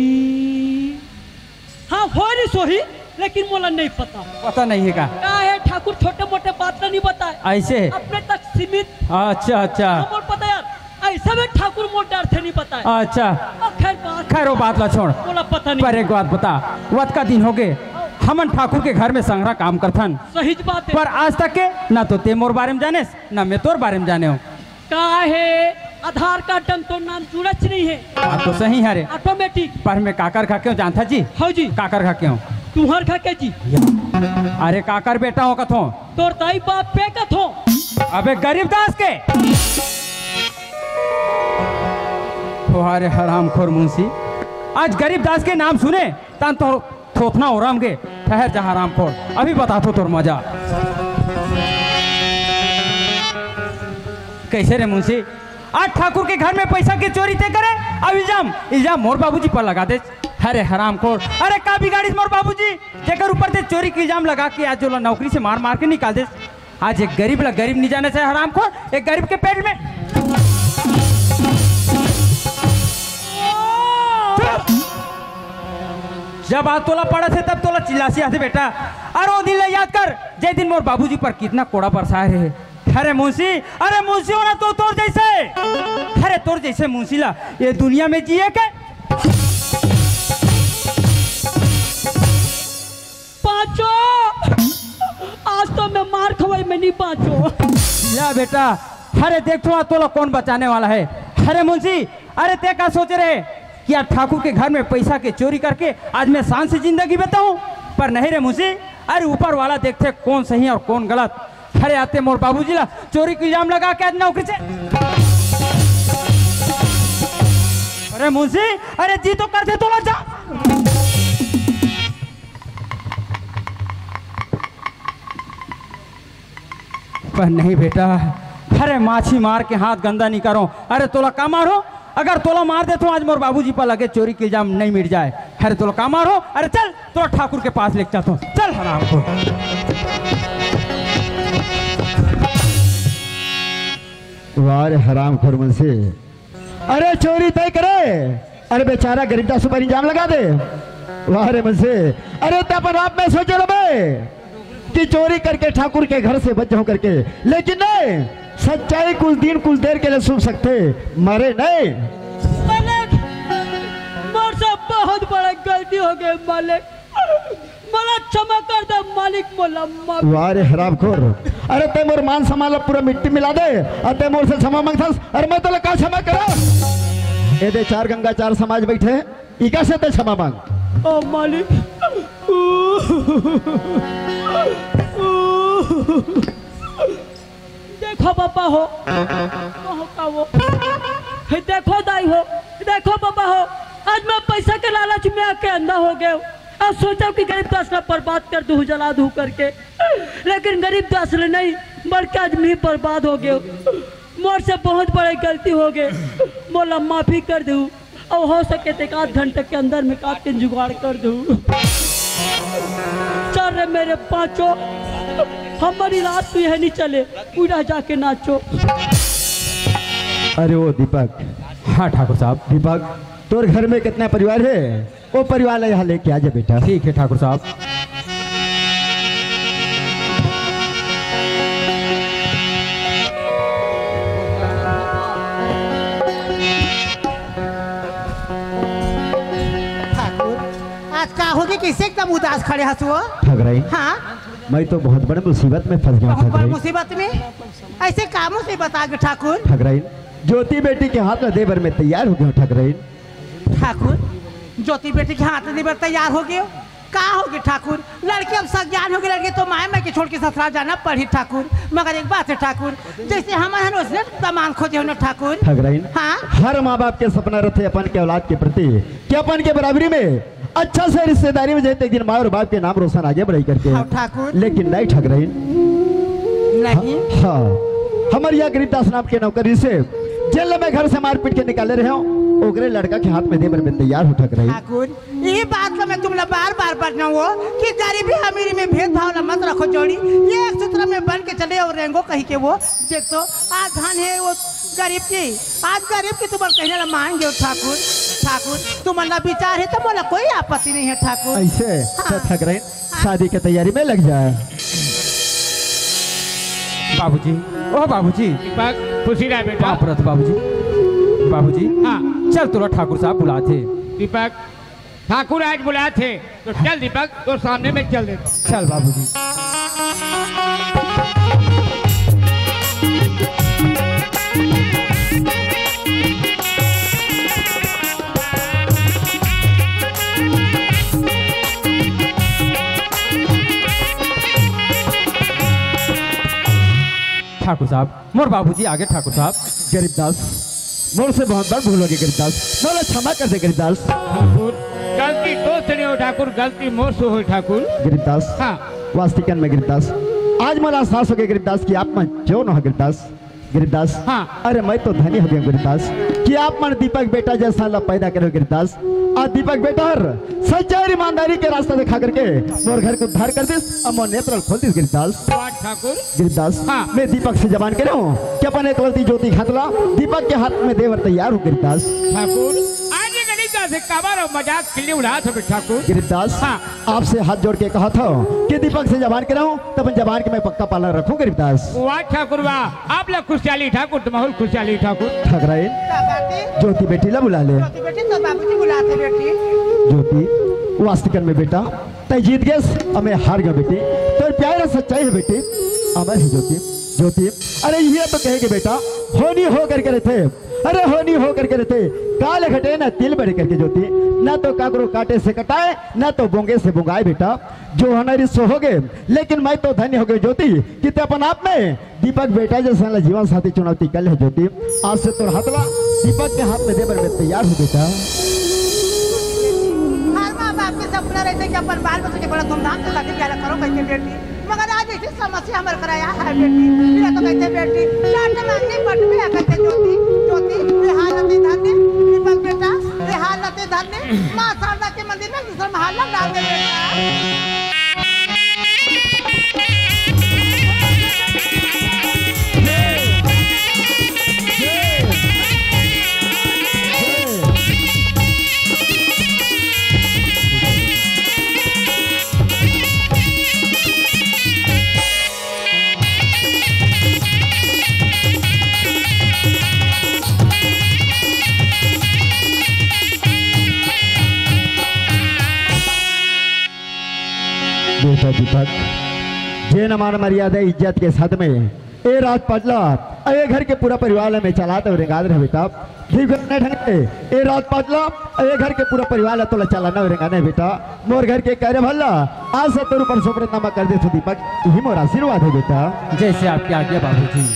हाँ हो रही सोही, लेकिन मोला नहीं पता। पता नहीं है का? क्या है ठाकुर छोटे मोटे बात नहीं बताए, ऐसे अपने तक सीमित। अच्छा अच्छा मोल पता यार, ऐसा में ठाकुर मोल डर थे नहीं पता है। अच्छा खैर बात खैर वो बात ला छोड़, मोला पता नहीं। पर एक बात बता, वत का दिन हो गए हमन ठाकुर के घर में संग्रह काम करथन। सही बात है। पर आज तक के ना तो ते मोर बारे में जाने ना मैं तोर बारे में जाने हूँ। का है आधार कार्ड डम तो नाम जुड़च नहीं है। बात तो सही है रे, ऑटोमेटिक। पर मैं काकर खा क्यों जानता जी? हाँ जी। काकर खा क्यों? तुम्हार खा के जी। अरे काकर बेटा हो कथो, तोर दाई बाप पे कथो। अबे गरीब दास के। तुम्हारे हरामखोर मुंशी, आज गरीब दास के नाम सुने तन तो थोथना हो राम गे। ठहर जा हरामखोर, अभी बता तो तोर मजा। कैसे रे मुंशी, आज ठाकुर के घर में पैसा की चोरी ते करे, अब इल्जाम इल्जाम मोर बाबूजी पर लगा दे। अरे हरामखोर, अरे का बिगाड़ी मोर बाबूजी जेकर ऊपर ते चोरी के इल्जाम लगा के आज जो नौकरी से मार मार के निकाल दे। आज एक गरीब ला गरीब नहीं जाने से हरामखोर, एक गरीब के पेट में। जब आज तोला पड़ा थे तब तोला चिल्लासी आते बेटा। अरे वो दिन याद कर जय दिन मोर बाबूजी पर कितना कोड़ा बरसाए रहे। अरे मुंशी, अरे मुंशी होना तो तोर जैसे, अरे तोर जैसे मुंशी ला ये दुनिया में जिए के। पांचो आज तो मैं मार खवाई में नहीं पांचो। या बेटा, अरे देख तो तोला कौन बचाने वाला है। अरे मुंशी, अरे ते क्या सोच रहे कि आज ठाकुर के घर में पैसा के चोरी करके आज मैं शान से जिंदगी बिताऊं? पर नहीं रे मुंशी, अरे ऊपर वाला देखते कौन सही और कौन गलत। अरे आते मोर बाबूजी ला चोरी का इल्जाम लगा के आज नौकरी से। अरे मुंशी, अरे जी तो कर दे तो जा। पर नहीं बेटा, अरे माछी मार के हाथ गंदा नहीं करो। अरे तोला का मारो, अगर तोला मार दे तो आज मोर बाबूजी पर लगे चोरी के इल्जाम नहीं मिट जाए। अरे तोला का मारो, अरे चल तोला ठाकुर के पास लेके जाता हूँ, चल हराम को। वारे हराम खोर मुंशी, अरे चोरी तय करे, अरे बेचारा गरीब दास पर इल्जाम लगा दे। वारे मुंशी, अरे तब आप में सोचो रहे कि चोरी करके ठाकुर के घर से बच जाऊं करके, लेकिन नहीं, सच्चाई कुछ दिन कुछ देर के लिए सुन सकते, मरे नहीं। मालिक, मोर से बहुत बड़ा गलती हो गई मालिक, मला क्षमा कर दे मालिक, मोला माफ। वारे हरामखोर, अरे ते मोर मान सम्मान पूरा मिट्टी मिला दे, और ते मोर से क्षमा मांगथस, अरे मैं तो का क्षमा करा। ए दे चार गंगा चार समाज बैठे, इका से ते क्षमा मांग। ओ मालिक, देखो पापा हो, कहो का वो, देखो दाई हो, देखो पापा हो, आज मैं पैसा के लालच में आके अंधा हो गया। आज सोचा कि गरीब दास ने बर्बाद कर दूं, जला दूं करके, लेकिन गरीब दास ने नहीं, बल्कि आज मैं बर्बाद हो गया। मोर से बहुत बड़ी गलती हो गई, मोला माफी कर दूं, और हो सके तो एक आध घंटे के अंदर में काट के जुगाड़ कर दूं। चल रे मेरे पांचों, हमारी रात तो यह नहीं चले, पूरा जाके नाचो। अरे वो दीपक, हाँ ठाकुर साहब। दीपक, तोर घर में कितना परिवार है, वो परिवार यहाँ लेके आ जा बेटा। ठीक है ठाकुर साहब। ठाकुर, आज का होगी किसे एकदम उदास खड़े हंसुओ? ठगराई, हाँ, मैं तो बहुत बड़े मुसीबत में फंस गया। बहुत बड़ी ठगराई, मुसीबत में, ऐसे कामों से बता के ठाकुर। ठगराई, ज्योति बेटी के हाथ में देवर में तैयार हो गया। ठगराई, ठाकुर, ज्योति बेटी के हाथ में तैयार हो गए, का होगी ठाकुर? लड़के अब सज्ञान हो गए, लड़के तो माए माए के छोड़ के ससुराल जाना पड़ी ठाकुर। मगर एक बात है ठाकुर, जैसे हमारे उसने सामान खोजे हो ना ठाकुर। ठगराई, हाँ, हर माँ बाप के सपना रहते अपन के औलाद के प्रति कि अपन के बराबरी में अच्छा से रिश्तेदारी में जाते, एक दिन माँ और बाप के नाम रोशन आगे बढ़ाई करके। हाँ ठाकुर, लेकिन नहीं ठगराई, नहीं, हाँ, हमारे यहाँ गरीबदास नाम के नौकरी से जेल में घर से मार पीट के निकाले रहे हो ओकरे लड़का के हाथ में दे बर में तैयार उठक रही। ठाकुर ये बात तो मैं तुमने बार बार बताऊँ वो कि गरीबी अमीरी में भेदभाव न मत रखो जोड़ी, ये एक सूत्र में बन के चले और रेंगो कहीं के वो देख तो आज धन है वो गरीब की, आज गरीब की तुम कहने ला मांगे ठाकुर। ठाकुर तुम्हारा विचार है तो बोला कोई आपत्ति नहीं है ठाकुर। ऐसे हाँ। ठक रहे शादी की तैयारी में लग जाए। बाबूजी, ओ बाबूजी, खुशी रहे बेटा। बाप रथ बाबूजी, बाबूजी हाँ चल तोरा ठाकुर साहब बुलाते। दीपक ठाकुर आज बुलाए थे तो चल दीपक तो सामने में चल देता। चल बाबूजी। ठाकुर साहब, मोर बाबूजी आगे। ठाकुर साहब, गरीबदास मोर से बहुत बार भूल हो गई गरीबदास, मोला क्षमा कर दे गरीबदास। ठाकुर गलती तो से नहीं हो ठाकुर, गलती मोर से हो ठाकुर। गरीबदास हाँ वास्तविकन में गरीबदास आज मला एहसास हो गया गरीबदास कि आप मन जो न हो गरीबदास। गरीबदास हाँ। अरे मैं तो धनी हो गया गरीबदास कि आप मन दीपक बेटा जैसा ला पैदा करो गरीबदास। आज दीपक बेटा हर सच्चाई और ईमानदारी के रास्ता दिखा करके मोर घर को उद्धार कर दिस, अब मोर नेत्र खोल दिस गरीबदास। ठाकुर गरीबदास हाँ। मैं दीपक से जबान करे हूँ कि अपन एक वल्ती ज्योति खतला दीपक के हाथ में देवर तैयार हूँ गरीबदास। ठाकुर आज ये गरीब से काबर और मजाक खिल्ली उड़ा था ठाकुर। गरीबदास हाँ। आपसे हाथ जोड़ के कहा था कि दीपक से जबान करे हूँ तब जबान के मैं पक्का पालन रखूं गरीबदास। वाह ठाकुर वाह, आप लोग खुशहाली ठाकुर, तुम खुशहाली ठाकुर। ठगराइन ज्योति बेटी ला बुला ले। बेटी तो बाबूजी बुलाते बेटी। ज्योति वास्तविकन में बेटा तय जीत गए और मैं हार गया बेटी, तो प्यार और सच्चाई है बेटी अमर है ज्योति। ज्योति अरे ये तो कहेगे बेटा होनी हो करके रहते, अरे होनी हो करके रहते काले घटे ना तिल बड़े करके ज्योति, ना तो काकरो कांटे से कटाए ना तो बोंगे से बुंगाए बेटा, जो हमारी सो हो गए। लेकिन मैं तो धन्य हो गई ज्योति कि ते अपन आप में दीपक बेटा जैसा जीवन साथी चुनौती कल है ज्योति। आज से तो हाथला दीपक के हाथ में देवर में तैयार हो बेटा। हर माँ बाप के सपना रहते कि अपन बाल बच्चे के बड़ा धूमधाम से शादी ब्याह करो कहते बेटी, मगर आज ऐसी समस्या हमारे कराया है बेटी। मेरा तो कहते बेटी लाट मांगने पट में कहते ज्योति ज्योति रेहाल नती धन्य दीपक बेटा रेहाल नती धन्य माँ शारदा के मंदिर में दूसरा महल्ला डाल दे बेटा। बेटा दीपक जे न मान मर्यादा इज्जत के साथ में ए रात पटला ए घर के पूरा परिवार में चलाते हुए रेंगाद रहे बेटा। दीपक ने ढंगे ए रात पटला ए घर के पूरा परिवार तो चलाना रेंगाने बेटा। मोर घर के कह भल्ला आज से तेरे ऊपर सोपरनामा कर दे तो दीपक यही मोर आशीर्वाद है बेटा। जैसे आपकी आज्ञा बाबूजी।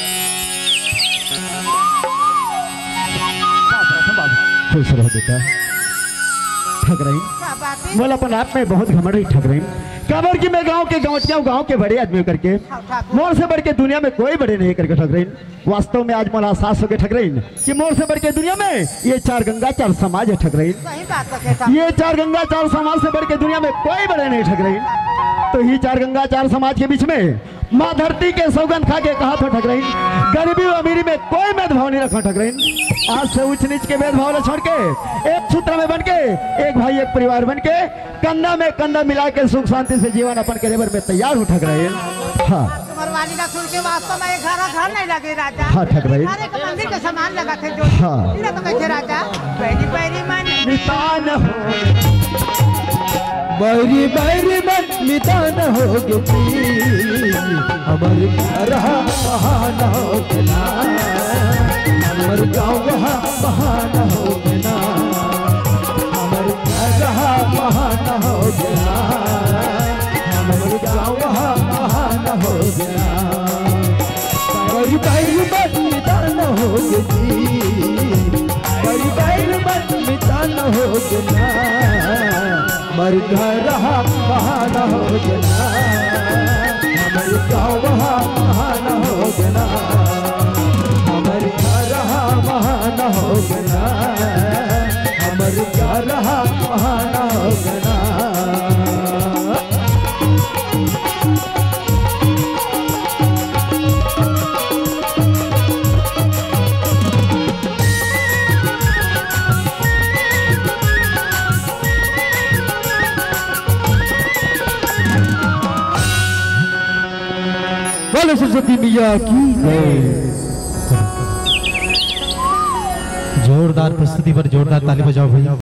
खुश रहो बेटा। ठग रही बोला अपन आप में बहुत घमंड रही ठग रही काबर की मैं गांव के गांवटिया गांव के बड़े आदमी करके मोर से बढ़ के दुनिया में कोई बड़े नहीं करके ठग रही। वास्तव में आज मोला एहसास हो के ठग रही कि मोर से बढ़ के दुनिया में ये चार गंगा चार समाज है ठग रही। सही बात कहता ये चार गंगा चार समाज से बढ़ के दुनिया में कोई बड़े नहीं ठग रही। तो ये चार गंगा चार समाज के बीच में माँ धरती के सौगंध खा के कहा था ठग रही गरीबी और अमीरी में कोई भेदभाव नहीं रखा ठग रही। आज से उच्च नीच के भेदभाव छोड़ के एक सूत्र में बन के एक भाई एक परिवार बन के कंधा में कंधा मिला के सुख शांति से जीवन अपन के लेबर में तैयार हो ठग रहे हैं। हाँ वाली का सुन के वास्तव में घर घर नहीं लगे राजा। हाँ ठग रही हर एक मंदिर के सामान लगा थे जो हाँ। तो कैसे राजा पैरी पैरी मन नितान हो बैरी बैरी मन मितान हो गई हमर रहा बहाना हो गया हमर गाँव वहाँ बहाना हो गया हमर रहा बहाना हो गया हमर गाँव वहाँ बहाना हो गया बैरी बैरी मन मितान हो गई बैरी बैरी मन मितान हो गया मर रहा बहाना हो गया हमर गाँव वहाँ बहाना हो गया हमर रहा बहाना हो गया। बोलो सरस्वती मैया की जय। जोरदार प्रस्तुति पर जोरदार ताली बजाओ भैया।